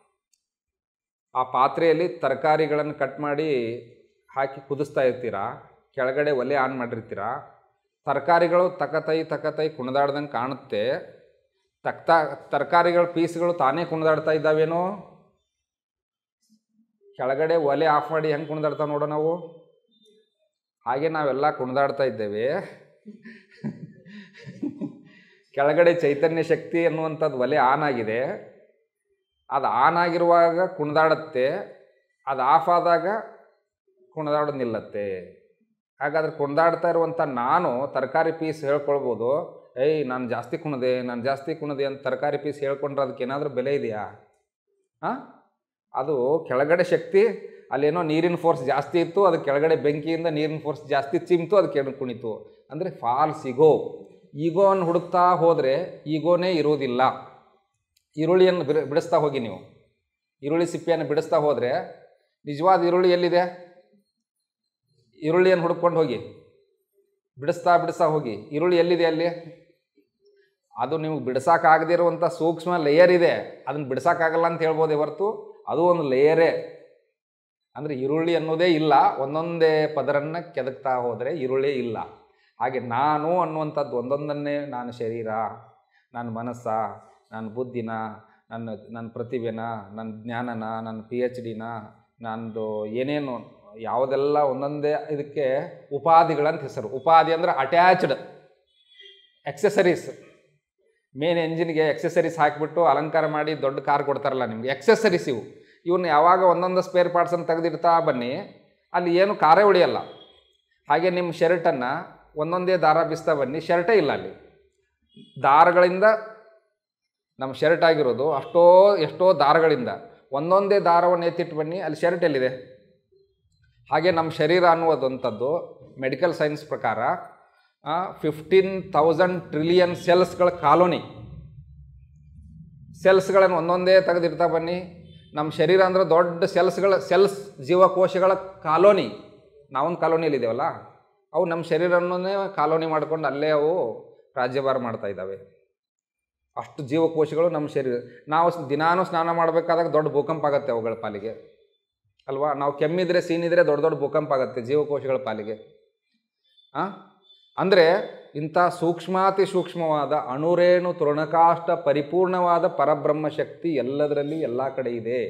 ಆ ಪಾತ್ರೆಯಲ್ಲಿ ತರಕಾರಿಗಳನ್ನು ಕಟ್ ಮಾಡಿ ಹಾಕಿ ಕುದಿಸ್ತಾ ಇರ್ತೀರಾ, ಕೆಳಗಡೆ ಒಲೆ ಆನ್ ಮಾಡಿರ್ತೀರ, ತರಕಾರಿಗಳು ತಕತೈ ಕುಣಿದಾಡ್ದಂಗೆ ಕಾಣುತ್ತೆ. ತರಕಾರಿಗಳ ಪೀಸ್ಗಳು ತಾನೇ ಕುಣಿದಾಡ್ತಾ ಇದ್ದಾವೇನೋ, ಕೆಳಗಡೆ ಒಲೆ ಆಫ್ ಮಾಡಿ ಹೆಂಗೆ ಕುಣಿದಾಡ್ತಾವೆ ನೋಡೋ ನಾವು, ಹಾಗೆ ನಾವೆಲ್ಲ ಕುಣಿದಾಡ್ತಾ ಇದ್ದೇವೆ. ಕೆಳಗಡೆ ಚೈತನ್ಯ ಶಕ್ತಿ ಅನ್ನುವಂಥದ್ದು ಒಲೆ ಆನ್ ಆಗಿದೆ, ಅದು ಆನ್ ಆಗಿರುವಾಗ ಕುಣಿದಾಡುತ್ತೆ, ಅದು ಆಫ್ ಆದಾಗ ಕುಣಿದಾಡೋದು ನಿಲ್ಲತ್ತೆ. ಹಾಗಾದ್ರೆ ಕುಣಿದಾಡ್ತಾ ಇರುವಂಥ ನಾನು ತರಕಾರಿ ಪೀಸ್ ಹೇಳ್ಕೊಳ್ಬೋದು, ನಾನು ಜಾಸ್ತಿ ಕುಣಿದೆ ಅಂತ ತರಕಾರಿ ಪೀಸ್ ಹೇಳ್ಕೊಂಡ್ರೆ ಅದಕ್ಕೆ ಏನಾದರೂ ಬೆಲೆ ಇದೆಯಾ? ಅದು ಕೆಳಗಡೆ ಶಕ್ತಿ, ಅಲ್ಲೇನೋ ನೀರಿನ ಫೋರ್ಸ್ ಜಾಸ್ತಿ ಇತ್ತು, ಅದು ಕೆಳಗಡೆ ಬೆಂಕಿಯಿಂದ ನೀರಿನ ಫೋರ್ಸ್ ಜಾಸ್ತಿ ಚಿಮ್ತು, ಅದಕ್ಕೆ ಕುಣಿತು. ಅಂದರೆ ಫಾಲ್ಸ್ ಈಗೋವನ್ನು ಹುಡುಕ್ತಾ ಹೋದರೆ ಈಗೋನೇ ಇರುವುದಿಲ್ಲ. ಈರುಳ್ಳಿಯನ್ನು ಬಿಡಿಸ್ತಾ ಹೋಗಿ ನೀವು, ಈರುಳ್ಳಿ ಸಿಪ್ಪೆಯನ್ನು ಬಿಡಿಸ್ತಾ ಹೋದರೆ ನಿಜವಾದ ಈರುಳ್ಳಿ ಎಲ್ಲಿದೆ? ಈರುಳ್ಳಿಯನ್ನು ಹುಡುಕೊಂಡು ಹೋಗಿ ಬಿಡಿಸ್ತಾ ಹೋಗಿ, ಈರುಳ್ಳಿ ಎಲ್ಲಿದೆ ಅಲ್ಲಿ? ಅದು ನಿಮಗೆ ಬಿಡಿಸೋಕ್ಕಾಗದೇ ಇರುವಂಥ ಸೂಕ್ಷ್ಮ ಲೇಯರ್ ಇದೆ, ಅದನ್ನು ಬಿಡಿಸೋಕ್ಕಾಗಲ್ಲ ಅಂತ ಹೇಳ್ಬೋದೇ ಹೊರತು ಅದು ಒಂದು ಲೇಯರೇ. ಅಂದರೆ ಈರುಳ್ಳಿ ಅನ್ನೋದೇ ಇಲ್ಲ, ಒಂದೊಂದೇ ಪದರನ್ನು ಕೆದಕ್ತಾ ಹೋದರೆ ಈರುಳ್ಳಿ ಇಲ್ಲ. ಹಾಗೆ ನಾನು ಅನ್ನುವಂಥದ್ದು ಒಂದೊಂದನ್ನೇ, ನಾನು ಶರೀರ, ನನ್ನ ಮನಸ್ಸ, ನನ್ನ ಬುದ್ಧಿನ, ನನ್ನ ಪ್ರತಿಭೆನ, ನನ್ನ ಜ್ಞಾನನ, ನನ್ನ PhDನ, ನನ್ನದು ಏನೇನು ಯಾವುದೆಲ್ಲ ಒಂದೊಂದೇ ಇದಕ್ಕೆ ಉಪಾಧಿಗಳಂತ ಹೆಸರು. ಉಪಾಧಿ ಅಂದರೆ ಅಟ್ಯಾಚ್ಡ್ ಎಕ್ಸೆಸರೀಸ್. ಮೇನ್ ಎಂಜಿನ್ಗೆ ಎಕ್ಸೆಸರೀಸ್ ಹಾಕಿಬಿಟ್ಟು ಅಲಂಕಾರ ಮಾಡಿ ದೊಡ್ಡ ಕಾರ್ ಕೊಡ್ತಾರಲ್ಲ ನಿಮಗೆ, ಎಕ್ಸೆಸರೀಸ್ ಇವು. ಇವನ್ನ ಯಾವಾಗ ಒಂದೊಂದು ಸ್ಪೇರ್ ಪಾರ್ಟ್ಸನ್ನು ತೆಗೆದಿಡ್ತಾ ಬನ್ನಿ, ಅಲ್ಲಿ ಏನು ಕಾರೇ ಉಳಿಯಲ್ಲ. ಹಾಗೆ ನಿಮ್ಮ ಶರ್ಟನ್ನು ಒಂದೊಂದೇ ದಾರ ಬಿಸ್ತಾ ಬನ್ನಿ, ಶರ್ಟೇ ಇಲ್ಲ ಅಲ್ಲಿ. ದಾರಗಳಿಂದ ನಮ್ಮ ಶರ್ಟ್ ಆಗಿರೋದು ಎಷ್ಟೋ ದಾರಗಳಿಂದ, ಒಂದೊಂದೇ ದಾರವನ್ನು ಎತ್ತಿಟ್ಟು ಬನ್ನಿ, ಅಲ್ಲಿ ಶರ್ಟ್ ಎಲ್ಲಿದೆ? ಹಾಗೆ ನಮ್ಮ ಶರೀರ ಅನ್ನುವುದಂಥದ್ದು ಮೆಡಿಕಲ್ ಸೈನ್ಸ್ ಪ್ರಕಾರ 15,000 ಟ್ರಿಲಿಯನ್ ಸೆಲ್ಸ್ಗಳ ಕಾಲೋನಿ. ಸೆಲ್ಸ್ಗಳನ್ನು ಒಂದೊಂದೇ ತೆಗೆದಿರ್ತಾ ಬನ್ನಿ. ನಮ್ಮ ಶರೀರ ಅಂದರೆ ದೊಡ್ಡ ಸೆಲ್ಸ್ ಜೀವಕೋಶಗಳ ಕಾಲೋನಿ. ನಾವೊಂದು ಕಾಲೋನಿಯಲ್ಲಿದ್ದೇವಲ್ಲ, ಅವು ನಮ್ಮ ಶರೀರವನ್ನೇ ಕಾಲೋನಿ ಮಾಡ್ಕೊಂಡು ಅಲ್ಲೇ ಅವು ರಾಜ್ಯಭಾರ ಮಾಡ್ತಾ ಇದ್ದಾವೆ. ಅಷ್ಟು ಜೀವಕೋಶಗಳು ನಮ್ಮ ಶರೀರ. ನಾವು ದಿನಾನೂ ಸ್ನಾನ ಮಾಡಬೇಕಾದಾಗ ದೊಡ್ಡ ಭೂಕಂಪ ಆಗುತ್ತೆ ಅವುಗಳ ಪಾಲಿಗೆ ಅಲ್ವಾ? ನಾವು ಕೆಮ್ಮಿದ್ರೆ ಸೀನಿದ್ರೆ ದೊಡ್ಡ ಭೂಕಂಪ ಆಗುತ್ತೆ ಜೀವಕೋಶಗಳ ಪಾಲಿಗೆ. ಅಂದರೆ ಇಂಥ ಸೂಕ್ಷ್ಮಾತಿ ಸೂಕ್ಷ್ಮವಾದ ಅಣುರೇಣು ತೃಣಕಾಷ್ಟ ಪರಿಪೂರ್ಣವಾದ ಪರಬ್ರಹ್ಮ ಶಕ್ತಿ ಎಲ್ಲದರಲ್ಲಿ ಎಲ್ಲ ಕಡೆ ಇದೆ.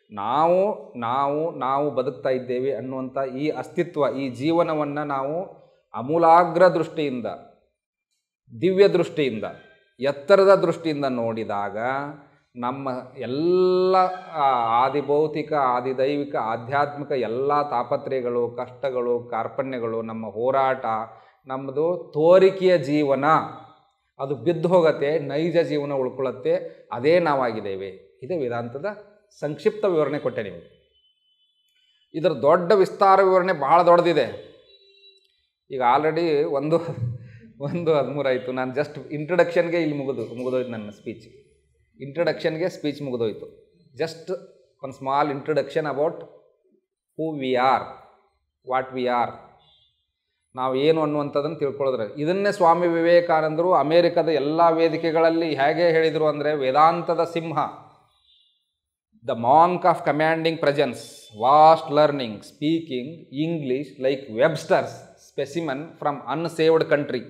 ನಾವು ಬದುಕ್ತಾ ಇದ್ದೇವೆ ಅನ್ನುವಂಥ ಈ ಅಸ್ತಿತ್ವ, ಈ ಜೀವನವನ್ನು ನಾವು ಅಮೂಲಾಗ್ರ ದೃಷ್ಟಿಯಿಂದ, ದಿವ್ಯ ದೃಷ್ಟಿಯಿಂದ, ಎತ್ತರದ ದೃಷ್ಟಿಯಿಂದ ನೋಡಿದಾಗ ನಮ್ಮ ಎಲ್ಲ ಆದಿಭೌತಿಕ, ಆದಿದೈವಿಕ, ಆಧ್ಯಾತ್ಮಿಕ ಎಲ್ಲ ತಾಪತ್ರಯಗಳು, ಕಷ್ಟಗಳು, ಕಾರ್ಪಣ್ಯಗಳು, ನಮ್ಮ ಹೋರಾಟ, ನಮ್ಮದು ತೋರಿಕೆಯ ಜೀವನ ಅದು ಬಿದ್ದು ಹೋಗುತ್ತೆ, ನೈಜ ಜೀವನ ಉಳ್ಕೊಳ್ಳುತ್ತೆ. ಅದೇ ನಾವಾಗಿದ್ದೇವೆ. ಇದೇ ವೇದಾಂತದ ಸಂಕ್ಷಿಪ್ತ ವಿವರಣೆ ಕೊಟ್ಟೆ ನಿಮಗೆ. ಇದರ ದೊಡ್ಡ ವಿಸ್ತಾರ ವಿವರಣೆ ಭಾಳ ದೊಡ್ಡದಿದೆ. ಈಗ ಆಲ್ರೆಡಿ ಒಂದು 13 ಆಯಿತು. ನಾನು ಜಸ್ಟ್ ಇಂಟ್ರಡಕ್ಷನ್ಗೆ ಇಲ್ಲಿ ಮುಗಿದೋಯ್ತು ನನ್ನ ಸ್ಪೀಚ್. ಇಂಟ್ರಡಕ್ಷನ್ಗೆ ಸ್ಪೀಚ್ ಮುಗಿದೋಯ್ತು. ಜಸ್ಟ್ ಒಂದು small introduction about who we are, what we are. ನಾವು ಏನು ಅನ್ನುವಂಥದ್ದನ್ನು ತಿಳ್ಕೊಳ್ಳೋದ್ರೆ. ಇದನ್ನೇ ಸ್ವಾಮಿ ವಿವೇಕಾನಂದರು ಅಮೇರಿಕದ ಎಲ್ಲ ವೇದಿಕೆಗಳಲ್ಲಿ ಹೇಗೆ ಹೇಳಿದರು ಅಂದರೆ, ವೇದಾಂತದ ಸಿಂಹ, the monk of commanding presence, vast learning, speaking English like Webster's, specimen from unsaved country.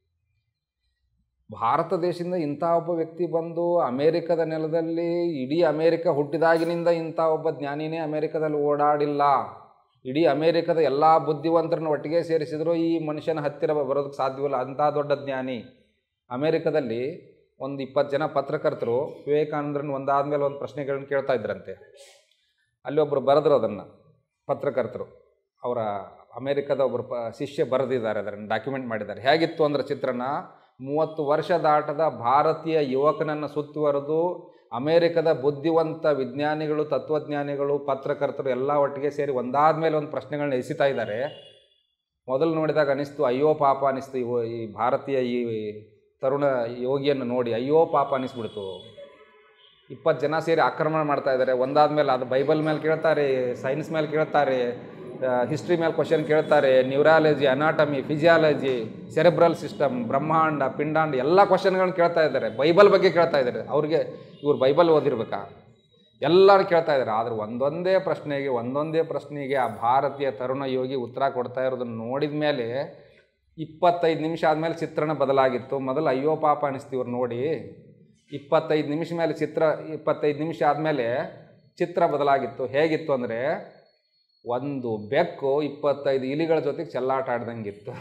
Bharat ದೇಶದಿಂದ ಇಂಥ ಒಬ್ಬ ವ್ಯಕ್ತಿ ಬಂದು ಅಮೇರಿಕದ ನೆಲದಲ್ಲಿ, ಇಡೀ ಅಮೇರಿಕ ಹುಟ್ಟಿದಾಗಿನಿಂದ ಇಂಥ ಒಬ್ಬ ಜ್ಞಾನಿನೇ ಅಮೇರಿಕದಲ್ಲಿ ಓಡಾಡಿಲ್ಲ. ಇಡೀ ಅಮೇರಿಕದ ಎಲ್ಲ ಬುದ್ಧಿವಂತರನ್ನು ಒಟ್ಟಿಗೆ ಸೇರಿಸಿದರೂ ಈ ಮನುಷ್ಯನ ಹತ್ತಿರ ಬರೋದಕ್ಕೆ ಸಾಧ್ಯವಿಲ್ಲ, ಅಂಥ ದೊಡ್ಡ ಜ್ಞಾನಿ. ಅಮೇರಿಕದಲ್ಲಿ ಒಂದು 20 ಜನ ಪತ್ರಕರ್ತರು ವಿವೇಕಾನಂದರನ್ನು ಒಂದಾದ್ಮೇಲೆ ಒಂದು ಪ್ರಶ್ನೆಗಳನ್ನ ಕೇಳ್ತಾ ಇದ್ರಂತೆ. ಅಲ್ಲಿ ಒಬ್ಬರು ಬರೆದ್ರು ಅದನ್ನು, ಪತ್ರಕರ್ತರು, ಅವರ ಅಮೇರಿಕದ ಒಬ್ಬರು ಶಿಷ್ಯ ಬರೆದಿದ್ದಾರೆ, ಅದನ್ನು ಡಾಕ್ಯುಮೆಂಟ್ ಮಾಡಿದ್ದಾರೆ. ಹೇಗಿತ್ತು ಅಂದರೆ ಚಿತ್ರಣ, 30 ವರ್ಷ ದಾಟದ ಭಾರತೀಯ ಯುವಕನನ್ನು ಸುತ್ತುವರೆದು ಅಮೇರಿಕದ ಬುದ್ಧಿವಂತ ವಿಜ್ಞಾನಿಗಳು, ತತ್ವಜ್ಞಾನಿಗಳು, ಪತ್ರಕರ್ತರು ಎಲ್ಲ ಒಟ್ಟಿಗೆ ಸೇರಿ ಒಂದಾದ್ಮೇಲೆ ಒಂದು ಪ್ರಶ್ನೆಗಳನ್ನ ಎಸಿತಾ ಇದ್ದಾರೆ. ಮೊದಲು ನೋಡಿದಾಗ ಅನಿಸ್ತು, ಅಯ್ಯೋ ಪಾಪ ಅನಿಸ್ತು. ಈ ಭಾರತೀಯ ಈ ತರುಣ ಯೋಗಿಯನ್ನು ನೋಡಿ ಅಯ್ಯೋ ಪಾಪ ಅನಿಸ್ಬಿಡ್ತು. 20 ಜನ ಸೇರಿ ಆಕ್ರಮಣ ಮಾಡ್ತಾ ಇದ್ದಾರೆ ಒಂದಾದ್ಮೇಲೆ. ಅದು ಬೈಬಲ್ ಮೇಲೆ ಕೇಳ್ತಾರೆ, ಸೈನ್ಸ್ ಮೇಲೆ ಕೇಳ್ತಾರೆ, ಹಿಸ್ಟ್ರಿ ಮೇಲೆ ಕ್ವಶನ್ ಕೇಳ್ತಾರೆ, neurology, anatomy, physiology, cerebral system, ಬ್ರಹ್ಮಾಂಡ, ಪಿಂಡಾಂಡ, ಎಲ್ಲ ಕ್ವಶನ್ಗಳನ್ನ ಕೇಳ್ತಾ ಇದ್ದಾರೆ. ಬೈಬಲ್ ಬಗ್ಗೆ ಕೇಳ್ತಾ ಇದ್ದಾರೆ. ಅವ್ರಿಗೆ ಇವ್ರು ಬೈಬಲ್ ಓದಿರ್ಬೇಕಾ? ಎಲ್ಲರೂ ಕೇಳ್ತಾ ಇದ್ದಾರೆ. ಆದರೆ ಒಂದೊಂದೇ ಪ್ರಶ್ನೆಗೆ ಆ ಭಾರತೀಯ ತರುಣ ಯೋಗಿ ಉತ್ತರ ಕೊಡ್ತಾ ಇರೋದನ್ನು ನೋಡಿದ ಮೇಲೆ 25 ನಿಮಿಷ ಆದಮೇಲೆ ಚಿತ್ರಣ ಬದಲಾಗಿತ್ತು. ಮೊದಲು ಅಯ್ಯೋ ಪಾಪ ಅನಿಸ್ತು ಇವ್ರು ನೋಡಿ. 25 ನಿಮಿಷ ಆದಮೇಲೆ ಚಿತ್ರ ಬದಲಾಗಿತ್ತು. ಹೇಗಿತ್ತು ಅಂದರೆ, ಒಂದು ಬೆಕ್ಕು 25 ಇಲಿಗಳ ಜೊತೆಗೆ ಚೆಲ್ಲಾಟ ಆಡ್ದಂಗಿತ್ತು.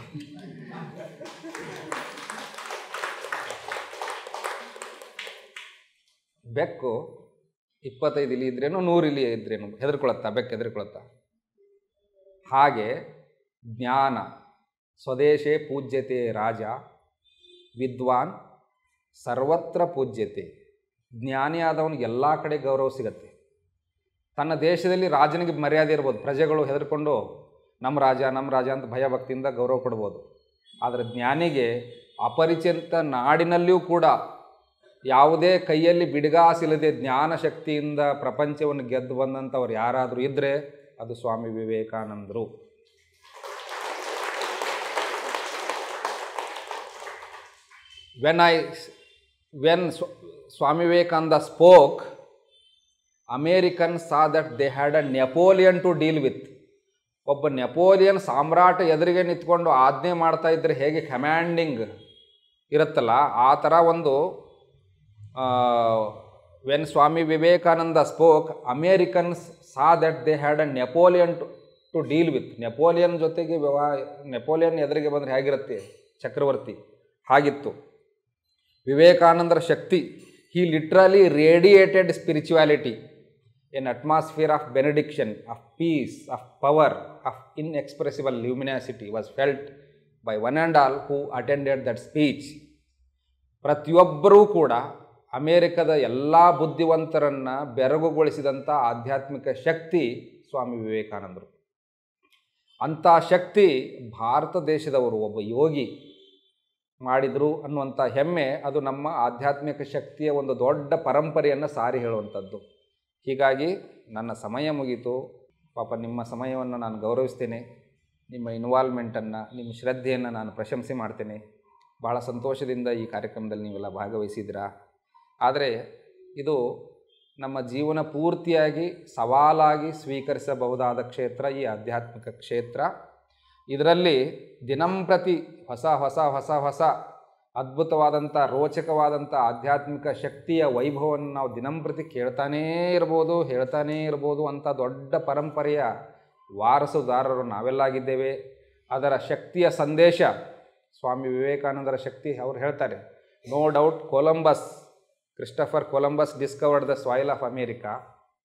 ಬೆಕ್ಕು 25 ಇಲಿ ಇದ್ರೇನು 100 ಇಲಿ ಇದ್ರೇನು ಹೆದರ್ಕೊಳತ್ತಾ? ಬೆಕ್ಕು ಹೆದರ್ಕೊಳತ್ತಾ? ಹಾಗೆ ಜ್ಞಾನ, ಸ್ವದೇಶೇ ಪೂಜ್ಯತೆ ರಾಜ, ವಿದ್ವಾನ್ ಸರ್ವತ್ರ ಪೂಜ್ಯತೆ. ಜ್ಞಾನಿ ಆದವನಿಗೆ ಎಲ್ಲ ಕಡೆ ಗೌರವ ಸಿಗತ್ತೆ. ತನ್ನ ದೇಶದಲ್ಲಿ ರಾಜನಿಗೆ ಮರ್ಯಾದೆ ಇರ್ಬೋದು, ಪ್ರಜೆಗಳು ಹೆದರ್ಕೊಂಡು ನಮ್ಮ ರಾಜ ಅಂತ ಭಯಭಕ್ತಿಯಿಂದ ಗೌರವ ಕೊಡ್ಬೋದು. ಆದರೆ ಜ್ಞಾನಿಗೆ ಅಪರಿಚಿತ ನಾಡಿನಲ್ಲಿಯೂ ಕೂಡ ಯಾವುದೇ ಕೈಯಲ್ಲಿ ಬಿಡುಗಾಸಿಲ್ಲದೆ ಜ್ಞಾನ ಶಕ್ತಿಯಿಂದ ಪ್ರಪಂಚವನ್ನು ಗೆದ್ದು ಬಂದಂಥವ್ರು ಯಾರಾದರೂ ಇದ್ದರೆ ಅದು ಸ್ವಾಮಿ ವಿವೇಕಾನಂದರು. When Swami Vivekananda spoke, Americans saw that they had a Napoleon to deal with. ಒಬ್ಬ ನೆಪೋಲಿಯನ್ ಸಾಮ್ರಾಟ ಎದುರಿಗೆ ನಿಂತ್ಕೊಂಡು ಆಜ್ಞೆ ಮಾಡ್ತಾ ಇದ್ದರೆ ಹೇಗೆ ಕಮ್ಯಾಂಡಿಂಗ್ ಇರುತ್ತಲ್ಲ, ಆ ಥರ ಒಂದು when Swami Vivekananda spoke, Americans saw that they had a Napoleon to deal with. Napoleon ಜೊತೆಗೆ ನೆಪೋಲಿಯನ್ ಎದುರಿಗೆ ಬಂದರೆ ಹೇಗಿರುತ್ತೆ ಚಕ್ರವರ್ತಿ, ಹಾಗಿತ್ತು ವಿವೇಕಾನಂದರ ಶಕ್ತಿ. He literally radiated spirituality, an atmosphere of benediction, of peace, of power, of inexpressible luminosity was felt by one and all who attended that speech. ಪ್ರತಿಯೊಬ್ಬರೂ ಕೂಡ ಅಮೇರಿಕದ ಎಲ್ಲ ಬುದ್ಧಿವಂತರನ್ನು ಬೆರಗುಗೊಳಿಸಿದಂಥ ಆಧ್ಯಾತ್ಮಿಕ ಶಕ್ತಿ ಸ್ವಾಮಿ ವಿವೇಕಾನಂದರು. ಅಂಥ ಶಕ್ತಿ ಭಾರತ ದೇಶದವರು ಒಬ್ಬ ಯೋಗಿ ಮಾಡಿದರು ಅನ್ನುವಂಥ ಹೆಮ್ಮೆ, ಅದು ನಮ್ಮ ಆಧ್ಯಾತ್ಮಿಕ ಶಕ್ತಿಯ ಒಂದು ದೊಡ್ಡ ಪರಂಪರೆಯನ್ನು ಸಾರಿ ಹೇಳುವಂಥದ್ದು. ಹೀಗಾಗಿ ನನ್ನ ಸಮಯ ಮುಗೀತು. ಪಾಪ ನಿಮ್ಮ ಸಮಯವನ್ನು ನಾನು ಗೌರವಿಸ್ತೇನೆ, ನಿಮ್ಮ ಇನ್ವಾಲ್ವ್ಮೆಂಟನ್ನು, ನಿಮ್ಮ ಶ್ರದ್ಧೆಯನ್ನು ನಾನು ಪ್ರಶಂಸೆ ಮಾಡ್ತೇನೆ. ಭಾಳ ಸಂತೋಷದಿಂದ ಈ ಕಾರ್ಯಕ್ರಮದಲ್ಲಿ ನೀವೆಲ್ಲ ಭಾಗವಹಿಸಿದ್ದೀರಾ. ಆದರೆ ಇದು ನಮ್ಮ ಜೀವನ ಪೂರ್ತಿಯಾಗಿ ಸವಾಲಾಗಿ ಸ್ವೀಕರಿಸಬಹುದಾದ ಕ್ಷೇತ್ರ ಈ ಆಧ್ಯಾತ್ಮಿಕ ಕ್ಷೇತ್ರ. ಇದರಲ್ಲಿ ದಿನಂಪ್ರತಿ ಹೊಸ ಅದ್ಭುತವಾದಂಥ ರೋಚಕವಾದಂಥ ಆಧ್ಯಾತ್ಮಿಕ ಶಕ್ತಿಯ ವೈಭವವನ್ನು ನಾವು ದಿನಂಪ್ರತಿ ಹೇಳ್ತಾನೇ ಇರ್ಬೋದು ಅಂಥ ದೊಡ್ಡ ಪರಂಪರೆಯ ವಾರಸುದಾರರು ನಾವೆಲ್ಲಾಗಿದ್ದೇವೆ. ಅದರ ಶಕ್ತಿಯ ಸಂದೇಶ ಸ್ವಾಮಿ ವಿವೇಕಾನಂದರ ಶಕ್ತಿ. ಅವರು ಹೇಳ್ತಾರೆ, no doubt Christopher Columbus discovered the soil of America.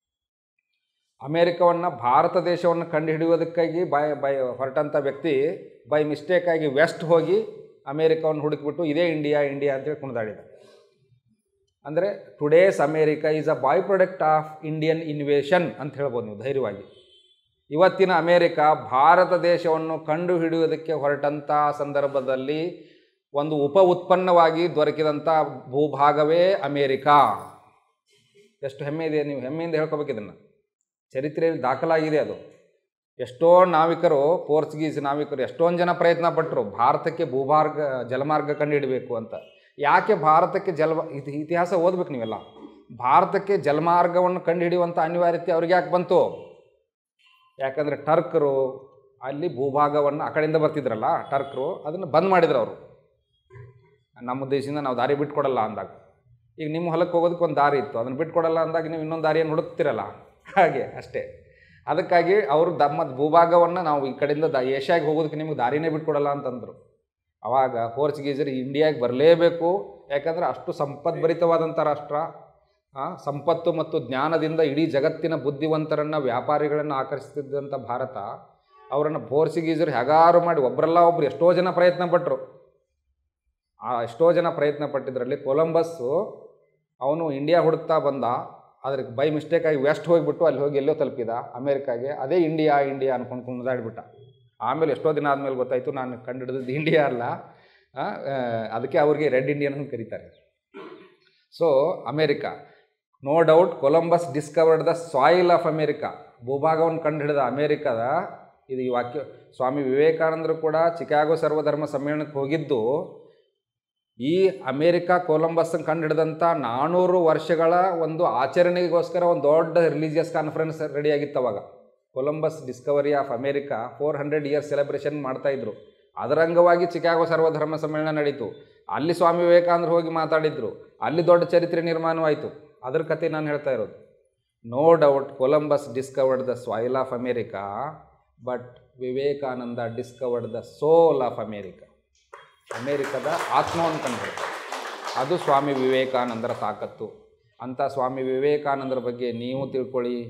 ಅಮೇರಿಕವನ್ನು, ಭಾರತ ದೇಶವನ್ನು ಕಂಡುಹಿಡಿಯೋದಕ್ಕಾಗಿ ಹೊರಟಂಥ ವ್ಯಕ್ತಿ ಬೈ ಮಿಸ್ಟೇಕಾಗಿ ವೆಸ್ಟ್ ಹೋಗಿ ಅಮೇರಿಕವನ್ನು ಹುಡುಕಿಬಿಟ್ಟು ಇದೇ ಇಂಡಿಯಾ ಅಂತೇಳಿ ಕುಣಿದಾಡಿದ. ಅಂದರೆ today's America is a by product of Indian invasion ಅಂತ ಹೇಳ್ಬೋದು ನೀವು ಧೈರ್ಯವಾಗಿ. ಇವತ್ತಿನ ಅಮೇರಿಕಾ ಭಾರತ ದೇಶವನ್ನು ಕಂಡುಹಿಡಿಯೋದಕ್ಕೆ ಹೊರಟಂಥ ಸಂದರ್ಭದಲ್ಲಿ ಒಂದು ಉತ್ಪನ್ನವಾಗಿ ದೊರಕಿದಂಥ ಭೂಭಾಗವೇ ಅಮೇರಿಕಾ. ಎಷ್ಟು ಹೆಮ್ಮೆ ಇದೆ, ನೀವು ಹೆಮ್ಮೆಯಿಂದ ಹೇಳ್ಕೋಬೇಕು. ಇದನ್ನು ಚರಿತ್ರೆಯಲ್ಲಿ ದಾಖಲಾಗಿದೆ. ಅದು ಎಷ್ಟೋ ನಾವಿಕರು, ಪೋರ್ಚುಗೀಸ್ ನಾವಿಕರು ಎಷ್ಟೊಂದು ಜನ ಪ್ರಯತ್ನ ಪಟ್ಟರು ಭಾರತಕ್ಕೆ ಭೂಮಾರ್ಗ ಜಲಮಾರ್ಗ ಕಂಡುಹಿಡಬೇಕು ಅಂತ. ಯಾಕೆ ಭಾರತಕ್ಕೆ ಇತಿಹಾಸ ಓದ್ಬೇಕು ನೀವೆಲ್ಲ. ಭಾರತಕ್ಕೆ ಜಲಮಾರ್ಗವನ್ನು ಕಂಡುಹಿಡಿಯುವಂಥ ಅನಿವಾರ್ಯತೆ ಅವ್ರಿಗೆ ಯಾಕೆ ಬಂತು? ಯಾಕಂದರೆ ಟರ್ಕರು ಅಲ್ಲಿ ಭೂಭಾಗವನ್ನು ಆ ಕಡೆಯಿಂದ ಬರ್ತಿದ್ರಲ್ಲ ಟರ್ಕರು, ಅದನ್ನು ಬಂದ್ ಮಾಡಿದ್ರು ಅವರು. ನಮ್ಮ ದೇಶದಿಂದ ನಾವು ದಾರಿ ಬಿಟ್ಕೊಡಲ್ಲ ಅಂದಾಗ. ಈಗ ನಿಮ್ಮ ಹೊಲಕ್ಕೆ ಹೋಗೋದಕ್ಕೆ ಒಂದು ದಾರಿ ಇತ್ತು, ಅದನ್ನು ಬಿಟ್ಕೊಡಲ್ಲ ಅಂದಾಗ ನೀವು ಇನ್ನೊಂದು ದಾರಿಯನ್ನು ಹುಡುಕ್ತಿರಲ್ಲ, ಹಾಗೆ ಅಷ್ಟೇ. ಅದಕ್ಕಾಗಿ ಅವರು ನಮ್ಮ ಭೂಭಾಗವನ್ನು ನಾವು ಈ ಕಡೆಯಿಂದ ಏಷ್ಯಾಗೆ ಹೋಗೋದಕ್ಕೆ ನಿಮಗೆ ದಾರಿನೇ ಬಿಟ್ಕೊಡಲ್ಲ ಅಂತಂದರು. ಆವಾಗ ಪೋರ್ಚುಗೀಸರು ಇಂಡಿಯಾಗೆ ಬರಲೇಬೇಕು, ಯಾಕಂದರೆ ಅಷ್ಟು ಸಂಪದ್ಭರಿತವಾದಂಥ ರಾಷ್ಟ್ರ, ಸಂಪತ್ತು ಮತ್ತು ಜ್ಞಾನದಿಂದ ಇಡೀ ಜಗತ್ತಿನ ಬುದ್ಧಿವಂತರನ್ನು, ವ್ಯಾಪಾರಿಗಳನ್ನು ಆಕರ್ಷಿಸಿದ್ದಂಥ ಭಾರತ, ಅವರನ್ನು ಪೋರ್ಚುಗೀಸರು ಹೇಗಾರು ಮಾಡಿ ಒಬ್ಬರಲ್ಲ ಒಬ್ಬರು ಎಷ್ಟೋ ಜನ ಪ್ರಯತ್ನ ಪಟ್ಟರು. ಎಷ್ಟೋ ಜನ ಪ್ರಯತ್ನ ಪಟ್ಟಿದ್ರಲ್ಲಿ ಕೊಲಂಬಸ್ಸು ಅವನು ಇಂಡಿಯಾ ಹುಡುಕ್ತಾ ಬಂದ, ಅದಕ್ಕೆ ಬೈ ಮಿಸ್ಟೇಕಾಗಿ ವೆಸ್ಟ್ ಹೋಗಿಬಿಟ್ಟು ಅಲ್ಲಿ ಹೋಗಿ ಎಲ್ಲೋ ತಲುಪಿದ ಅಮೇರಿಕಾಗೆ. ಅದೇ ಇಂಡಿಯಾ ಅನ್ಕೊಂಡು ಕುಣಿದಾಡ್ಬಿಟ್ಟ. ಆಮೇಲೆ ಎಷ್ಟೋ ದಿನ ಆದಮೇಲೆ ಗೊತ್ತಾಯಿತು ನಾನು ಕಂಡುಹಿಡಿದದ್ದು ಇಂಡಿಯಾ ಅಲ್ಲ, ಅದಕ್ಕೆ ಅವ್ರಿಗೆ ರೆಡ್ ಇಂಡಿಯನ್ ಅಂತ ಕರೀತಾರೆ. So America, no doubt Columbus discovered the soil of America. ಭೂಭಾಗವನ್ನು ಕಂಡುಹಿಡಿದ ಅಮೇರಿಕಾದ ಇದು ಈ ವಾಕ್ಯ. ಸ್ವಾಮಿ ವಿವೇಕಾನಂದರು ಕೂಡ ಚಿಕಾಗೋ ಸರ್ವಧರ್ಮ ಸಮ್ಮೇಳನಕ್ಕೆ ಹೋಗಿದ್ದು ಈ ಅಮೇರಿಕಾ ಕೊಲಂಬಸ್ಸನ್ನು ಕಂಡುಹಿಡಿದಂಥ 400 ವರ್ಷಗಳ ಒಂದು ಆಚರಣೆಗೋಸ್ಕರ ಒಂದು ದೊಡ್ಡ ರಿಲಿಜಿಯಸ್ ಕಾನ್ಫರೆನ್ಸ್ ರೆಡಿಯಾಗಿತ್ತು ಅವಾಗ. Columbus discovery of America 400 years celebration ಮಾಡ್ತಾಯಿದ್ರು. ಅದರ ಅಂಗವಾಗಿ ಚಿಕಾಗೋ ಸರ್ವಧರ್ಮ ಸಮ್ಮೇಳನ ನಡೀತು. ಅಲ್ಲಿ ಸ್ವಾಮಿ ವಿವೇಕಾನಂದರು ಹೋಗಿ ಮಾತಾಡಿದರು. ಅಲ್ಲಿ ದೊಡ್ಡ ಚರಿತ್ರೆ ನಿರ್ಮಾಣವಾಯಿತು. ಅದರ ಕತೆ ನಾನು ಹೇಳ್ತಾ ಇರೋದು. No doubt Columbus discovered the soil of America, but Vivekananda discovered the soul of America. ಅಮೇರಿಕದ ಆತ್ಮವನ್ನು ಕಂಡು, ಅದು ಸ್ವಾಮಿ ವಿವೇಕಾನಂದರ ತಾಕತ್ತು. ಅಂಥ ಸ್ವಾಮಿ ವಿವೇಕಾನಂದರ ಬಗ್ಗೆ ನೀವು ತಿಳ್ಕೊಳ್ಳಿ.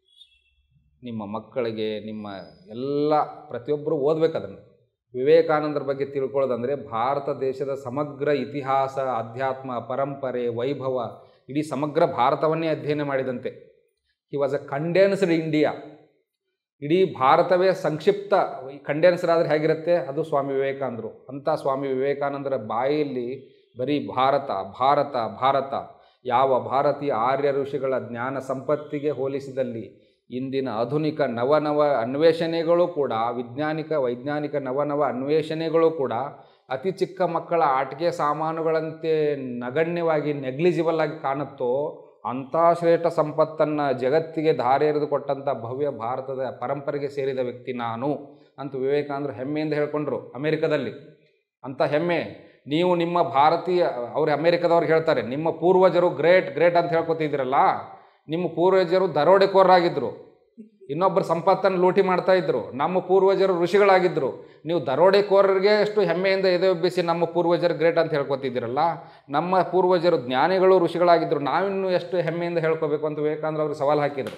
ನಿಮ್ಮ ಮಕ್ಕಳಿಗೆ, ನಿಮ್ಮ ಎಲ್ಲ ಪ್ರತಿಯೊಬ್ಬರು ಓದಬೇಕು ಅದನ್ನು. ವಿವೇಕಾನಂದರ ಬಗ್ಗೆ ತಿಳ್ಕೊಳ್ಳೋದಂದರೆ ಭಾರತ ದೇಶದ ಸಮಗ್ರ ಇತಿಹಾಸ, ಅಧ್ಯಾತ್ಮ, ಪರಂಪರೆ, ವೈಭವ, ಇಡೀ ಸಮಗ್ರ ಭಾರತವನ್ನೇ ಅಧ್ಯಯನ ಮಾಡಿದಂತೆ. He was a condensed India. ಇಡೀ ಭಾರತವೇ ಸಂಕ್ಷಿಪ್ತ ಕಂಡೆನ್ಸರ್ ಆದರೆ ಹೇಗಿರುತ್ತೆ, ಅದು ಸ್ವಾಮಿ ವಿವೇಕಾನಂದರು. ಅಂಥ ಸ್ವಾಮಿ ವಿವೇಕಾನಂದರ ಬಾಯಲ್ಲಿ ಬರೀ ಭಾರತ ಭಾರತ ಭಾರತ. ಯಾವ ಭಾರತೀಯ ಆರ್ಯ ಋಷಿಗಳ ಜ್ಞಾನ ಸಂಪತ್ತಿಗೆ ಹೋಲಿಸಿದಲ್ಲಿ ಇಂದಿನ ಆಧುನಿಕ ನವನವ ಅನ್ವೇಷಣೆಗಳು ಕೂಡ, ವೈಜ್ಞಾನಿಕ ನವನವ ಅನ್ವೇಷಣೆಗಳು ಕೂಡ ಅತಿ ಚಿಕ್ಕ ಮಕ್ಕಳ ಆಟಿಕೆ ಸಾಮಾನುಗಳಂತೆ ನಗಣ್ಯವಾಗಿ, ನೆಗ್ಲಿಜಿಬಲ್ ಆಗಿ ಕಾಣುತ್ತೋ ಅಂಥ ಶ್ರೇಷ್ಠ ಸಂಪತ್ತನ್ನು ಜಗತ್ತಿಗೆ ಧಾರೆ ಎರೆದು ಕೊಟ್ಟಂಥ ಭವ್ಯ ಭಾರತದ ಪರಂಪರೆಗೆ ಸೇರಿದ ವ್ಯಕ್ತಿ ನಾನು ಅಂತ ವಿವೇಕಾನಂದರು ಹೆಮ್ಮೆಯಿಂದ ಹೇಳ್ಕೊಂಡ್ರು ಅಮೇರಿಕಾದಲ್ಲಿ. ಅಂಥ ಹೆಮ್ಮೆ ನೀವು ನಿಮ್ಮ ಭಾರತೀಯ, ಅವರು ಅಮೇರಿಕಾದವ್ರಿಗೆ ಹೇಳ್ತಾರೆ, ನಿಮ್ಮ ಪೂರ್ವಜರು ಗ್ರೇಟ್ ಅಂತ ಹೇಳ್ಕೊತಿದ್ದೀರಲ್ಲ, ನಿಮ್ಮ ಪೂರ್ವಜರು ದರೋಡೆಕೋರರಾಗಿದ್ದರು, ಇನ್ನೊಬ್ಬರು ಸಂಪತ್ತನ್ನು ಲೂಟಿ ಮಾಡ್ತಾಯಿದ್ರು. ನಮ್ಮ ಪೂರ್ವಜರು ಋಷಿಗಳಾಗಿದ್ದರು. ನೀವು ದರೋಡೆಕೋರರಿಗೆ ಎಷ್ಟು ಹೆಮ್ಮೆಯಿಂದ ಎದೆಯೊಬ್ಬಿಸಿ ನಮ್ಮ ಪೂರ್ವಜರು ಗ್ರೇಟ್ ಅಂತ ಹೇಳ್ಕೊತಿದ್ದೀರಲ್ಲ, ನಮ್ಮ ಪೂರ್ವಜರು ಜ್ಞಾನಿಗಳು ಋಷಿಗಳಾಗಿದ್ದರು, ನಾವಿನ್ನೂ ಎಷ್ಟು ಹೆಮ್ಮೆಯಿಂದ ಹೇಳ್ಕೋಬೇಕು ಅಂತ ವಿವೇಕಾನಂದರು ಅವರು ಸವಾಲು ಹಾಕಿದರು.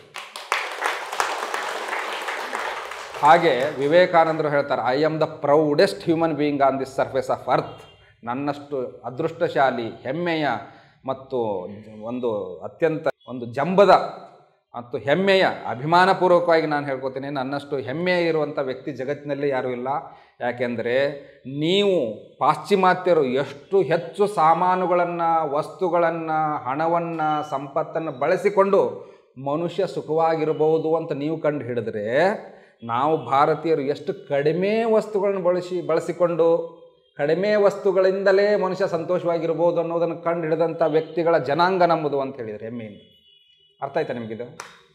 ಹಾಗೆ ವಿವೇಕಾನಂದರು ಹೇಳ್ತಾರೆ, I am the proudest human being on this surface of earth. ನನ್ನಷ್ಟು ಅದೃಷ್ಟಶಾಲಿ, ಹೆಮ್ಮೆಯ ಮತ್ತು ಅತ್ಯಂತ ಜಂಬದ ಮತ್ತು ಹೆಮ್ಮೆಯ, ಅಭಿಮಾನಪೂರ್ವಕವಾಗಿ ನಾನು ಹೇಳ್ಕೊತೀನಿ, ನನ್ನಷ್ಟು ಹೆಮ್ಮೆ ಇರುವಂಥ ವ್ಯಕ್ತಿ ಜಗತ್ತಿನಲ್ಲಿ ಯಾರೂ ಇಲ್ಲ. ಯಾಕೆಂದರೆ ನೀವು ಪಾಶ್ಚಿಮಾತ್ಯರು ಎಷ್ಟು ಹೆಚ್ಚು ಸಾಮಾನುಗಳನ್ನು, ವಸ್ತುಗಳನ್ನು, ಹಣವನ್ನು, ಸಂಪತ್ತನ್ನು ಬಳಸಿಕೊಂಡು ಮನುಷ್ಯ ಸುಖವಾಗಿರಬಹುದು ಅಂತ ನೀವು ಕಂಡು ಹಿಡಿದ್ರೆ, ನಾವು ಭಾರತೀಯರು ಎಷ್ಟು ಕಡಿಮೆ ವಸ್ತುಗಳನ್ನು ಬಳಸಿಕೊಂಡು ಕಡಿಮೆ ವಸ್ತುಗಳಿಂದಲೇ ಮನುಷ್ಯ ಸಂತೋಷವಾಗಿರ್ಬೋದು ಅನ್ನೋದನ್ನು ಕಂಡು ಹಿಡಿದಂಥ ವ್ಯಕ್ತಿಗಳ ಜನಾಂಗ ನಮ್ಮದು ಅಂತ ಹೇಳಿದರೆ ಹೆಮ್ಮೆಯಿಂದ. ಅರ್ಥ ಆಯ್ತಾ ನಿಮಗಿದು?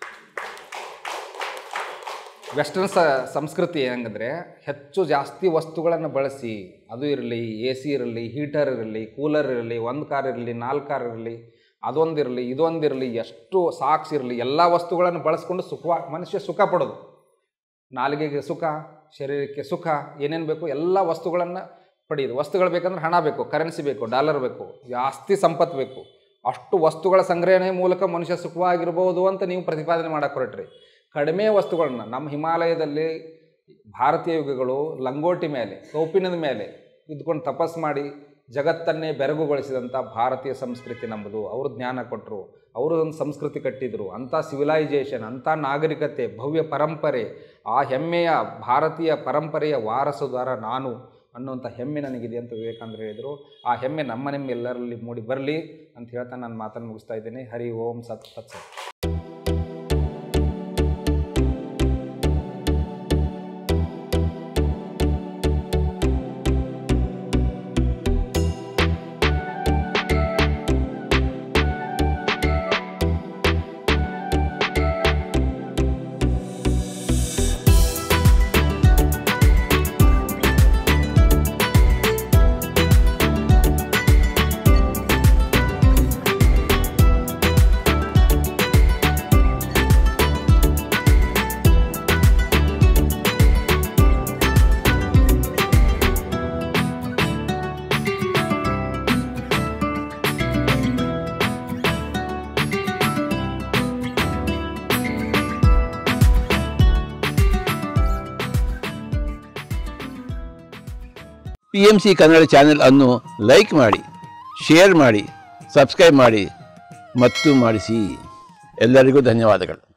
ವೆಸ್ಟರ್ನ್ ಸಂಸ್ಕೃತಿ ಹೆಂಗಂದರೆ ಜಾಸ್ತಿ ವಸ್ತುಗಳನ್ನು ಬಳಸಿ, ಅದು ಇರಲಿ, ಎ ಸಿ ಇರಲಿ, ಹೀಟರ್ ಇರಲಿ, ಕೂಲರ್ ಇರಲಿ, 1 ಕಾರ್ ಇರಲಿ, 4 ಕಾರ್ ಇರಲಿ, ಅದೊಂದಿರಲಿ, ಇದೊಂದಿರಲಿ, ಎಷ್ಟು ಸಾಕ್ಸ್ ಇರಲಿ, ಎಲ್ಲ ವಸ್ತುಗಳನ್ನು ಬಳಸ್ಕೊಂಡು ಮನುಷ್ಯ ಸುಖ ಪಡೋದು. ನಾಲಿಗೆಗೆ ಸುಖ, ಶರೀರಕ್ಕೆ ಸುಖ, ಏನೇನು ಬೇಕು ಎಲ್ಲ ವಸ್ತುಗಳನ್ನು ಪಡೆಯೋದು. ವಸ್ತುಗಳು ಬೇಕಂದ್ರೆ ಹಣ ಬೇಕು, ಕರೆನ್ಸಿ ಬೇಕು, ಡಾಲರ್ ಬೇಕು, ಜಾಸ್ತಿ ಸಂಪತ್ತು ಬೇಕು. ಅಷ್ಟು ವಸ್ತುಗಳ ಸಂಗ್ರಹಣೆ ಮೂಲಕ ಮನುಷ್ಯ ಸುಖವಾಗಿರ್ಬೋದು ಅಂತ ನೀವು ಪ್ರತಿಪಾದನೆ ಮಾಡಕ್ಕೆ ಹೊರಟ್ರಿ. ಕಡಿಮೆ ವಸ್ತುಗಳನ್ನ, ನಮ್ಮ ಹಿಮಾಲಯದಲ್ಲಿ ಭಾರತೀಯ ಯುಗಗಳು ಲಂಗೋಟಿ ಮೇಲೆ, ಕೌಪಿನದ ಮೇಲೆ ಇದ್ಕೊಂಡು ತಪಸ್ಸು ಮಾಡಿ ಜಗತ್ತನ್ನೇ ಬೆರಗುಗೊಳಿಸಿದಂಥ ಭಾರತೀಯ ಸಂಸ್ಕೃತಿ ನಮ್ಮದು. ಅವರು ಜ್ಞಾನ ಕೊಟ್ಟರು, ಅವರು ಒಂದು ಸಂಸ್ಕೃತಿ ಕಟ್ಟಿದರು. ಅಂಥ ಸಿವಿಲೈಜೇಷನ್, ಅಂಥ ನಾಗರಿಕತೆ, ಭವ್ಯ ಪರಂಪರೆ, ಆ ಹೆಮ್ಮೆಯ ಭಾರತೀಯ ಪರಂಪರೆಯ ವಾರಸುದಾರ ನಾನು ಅನ್ನುವಂಥ ಹೆಮ್ಮೆ ನನಗಿದೆ ಅಂತ ವಿವೇಕಾನಂದರು ಹೇಳಿದರು. ಆ ಹೆಮ್ಮೆ ನಮ್ಮೆಲ್ಲರಲ್ಲಿ ಮೂಡಿ ಬರಲಿ ಅಂತ ಹೇಳ್ತಾ ನಾನು ಮಾತನ್ನು ಮುಗಿಸ್ತಾ ಇದ್ದೀನಿ. ಹರಿ ಓಂ ಸತ್ ಸತ್. PMC ಕನ್ನಡ ಚಾನೆಲ್ ಅನ್ನು ಲೈಕ್ ಮಾಡಿ, ಶೇರ್ ಮಾಡಿ, ಸಬ್ಸ್ಕ್ರೈಬ್ ಮಾಡಿ ಮತ್ತು ಮಾಡಿಸಿ. ಎಲ್ಲರಿಗೂ ಧನ್ಯವಾದಗಳು.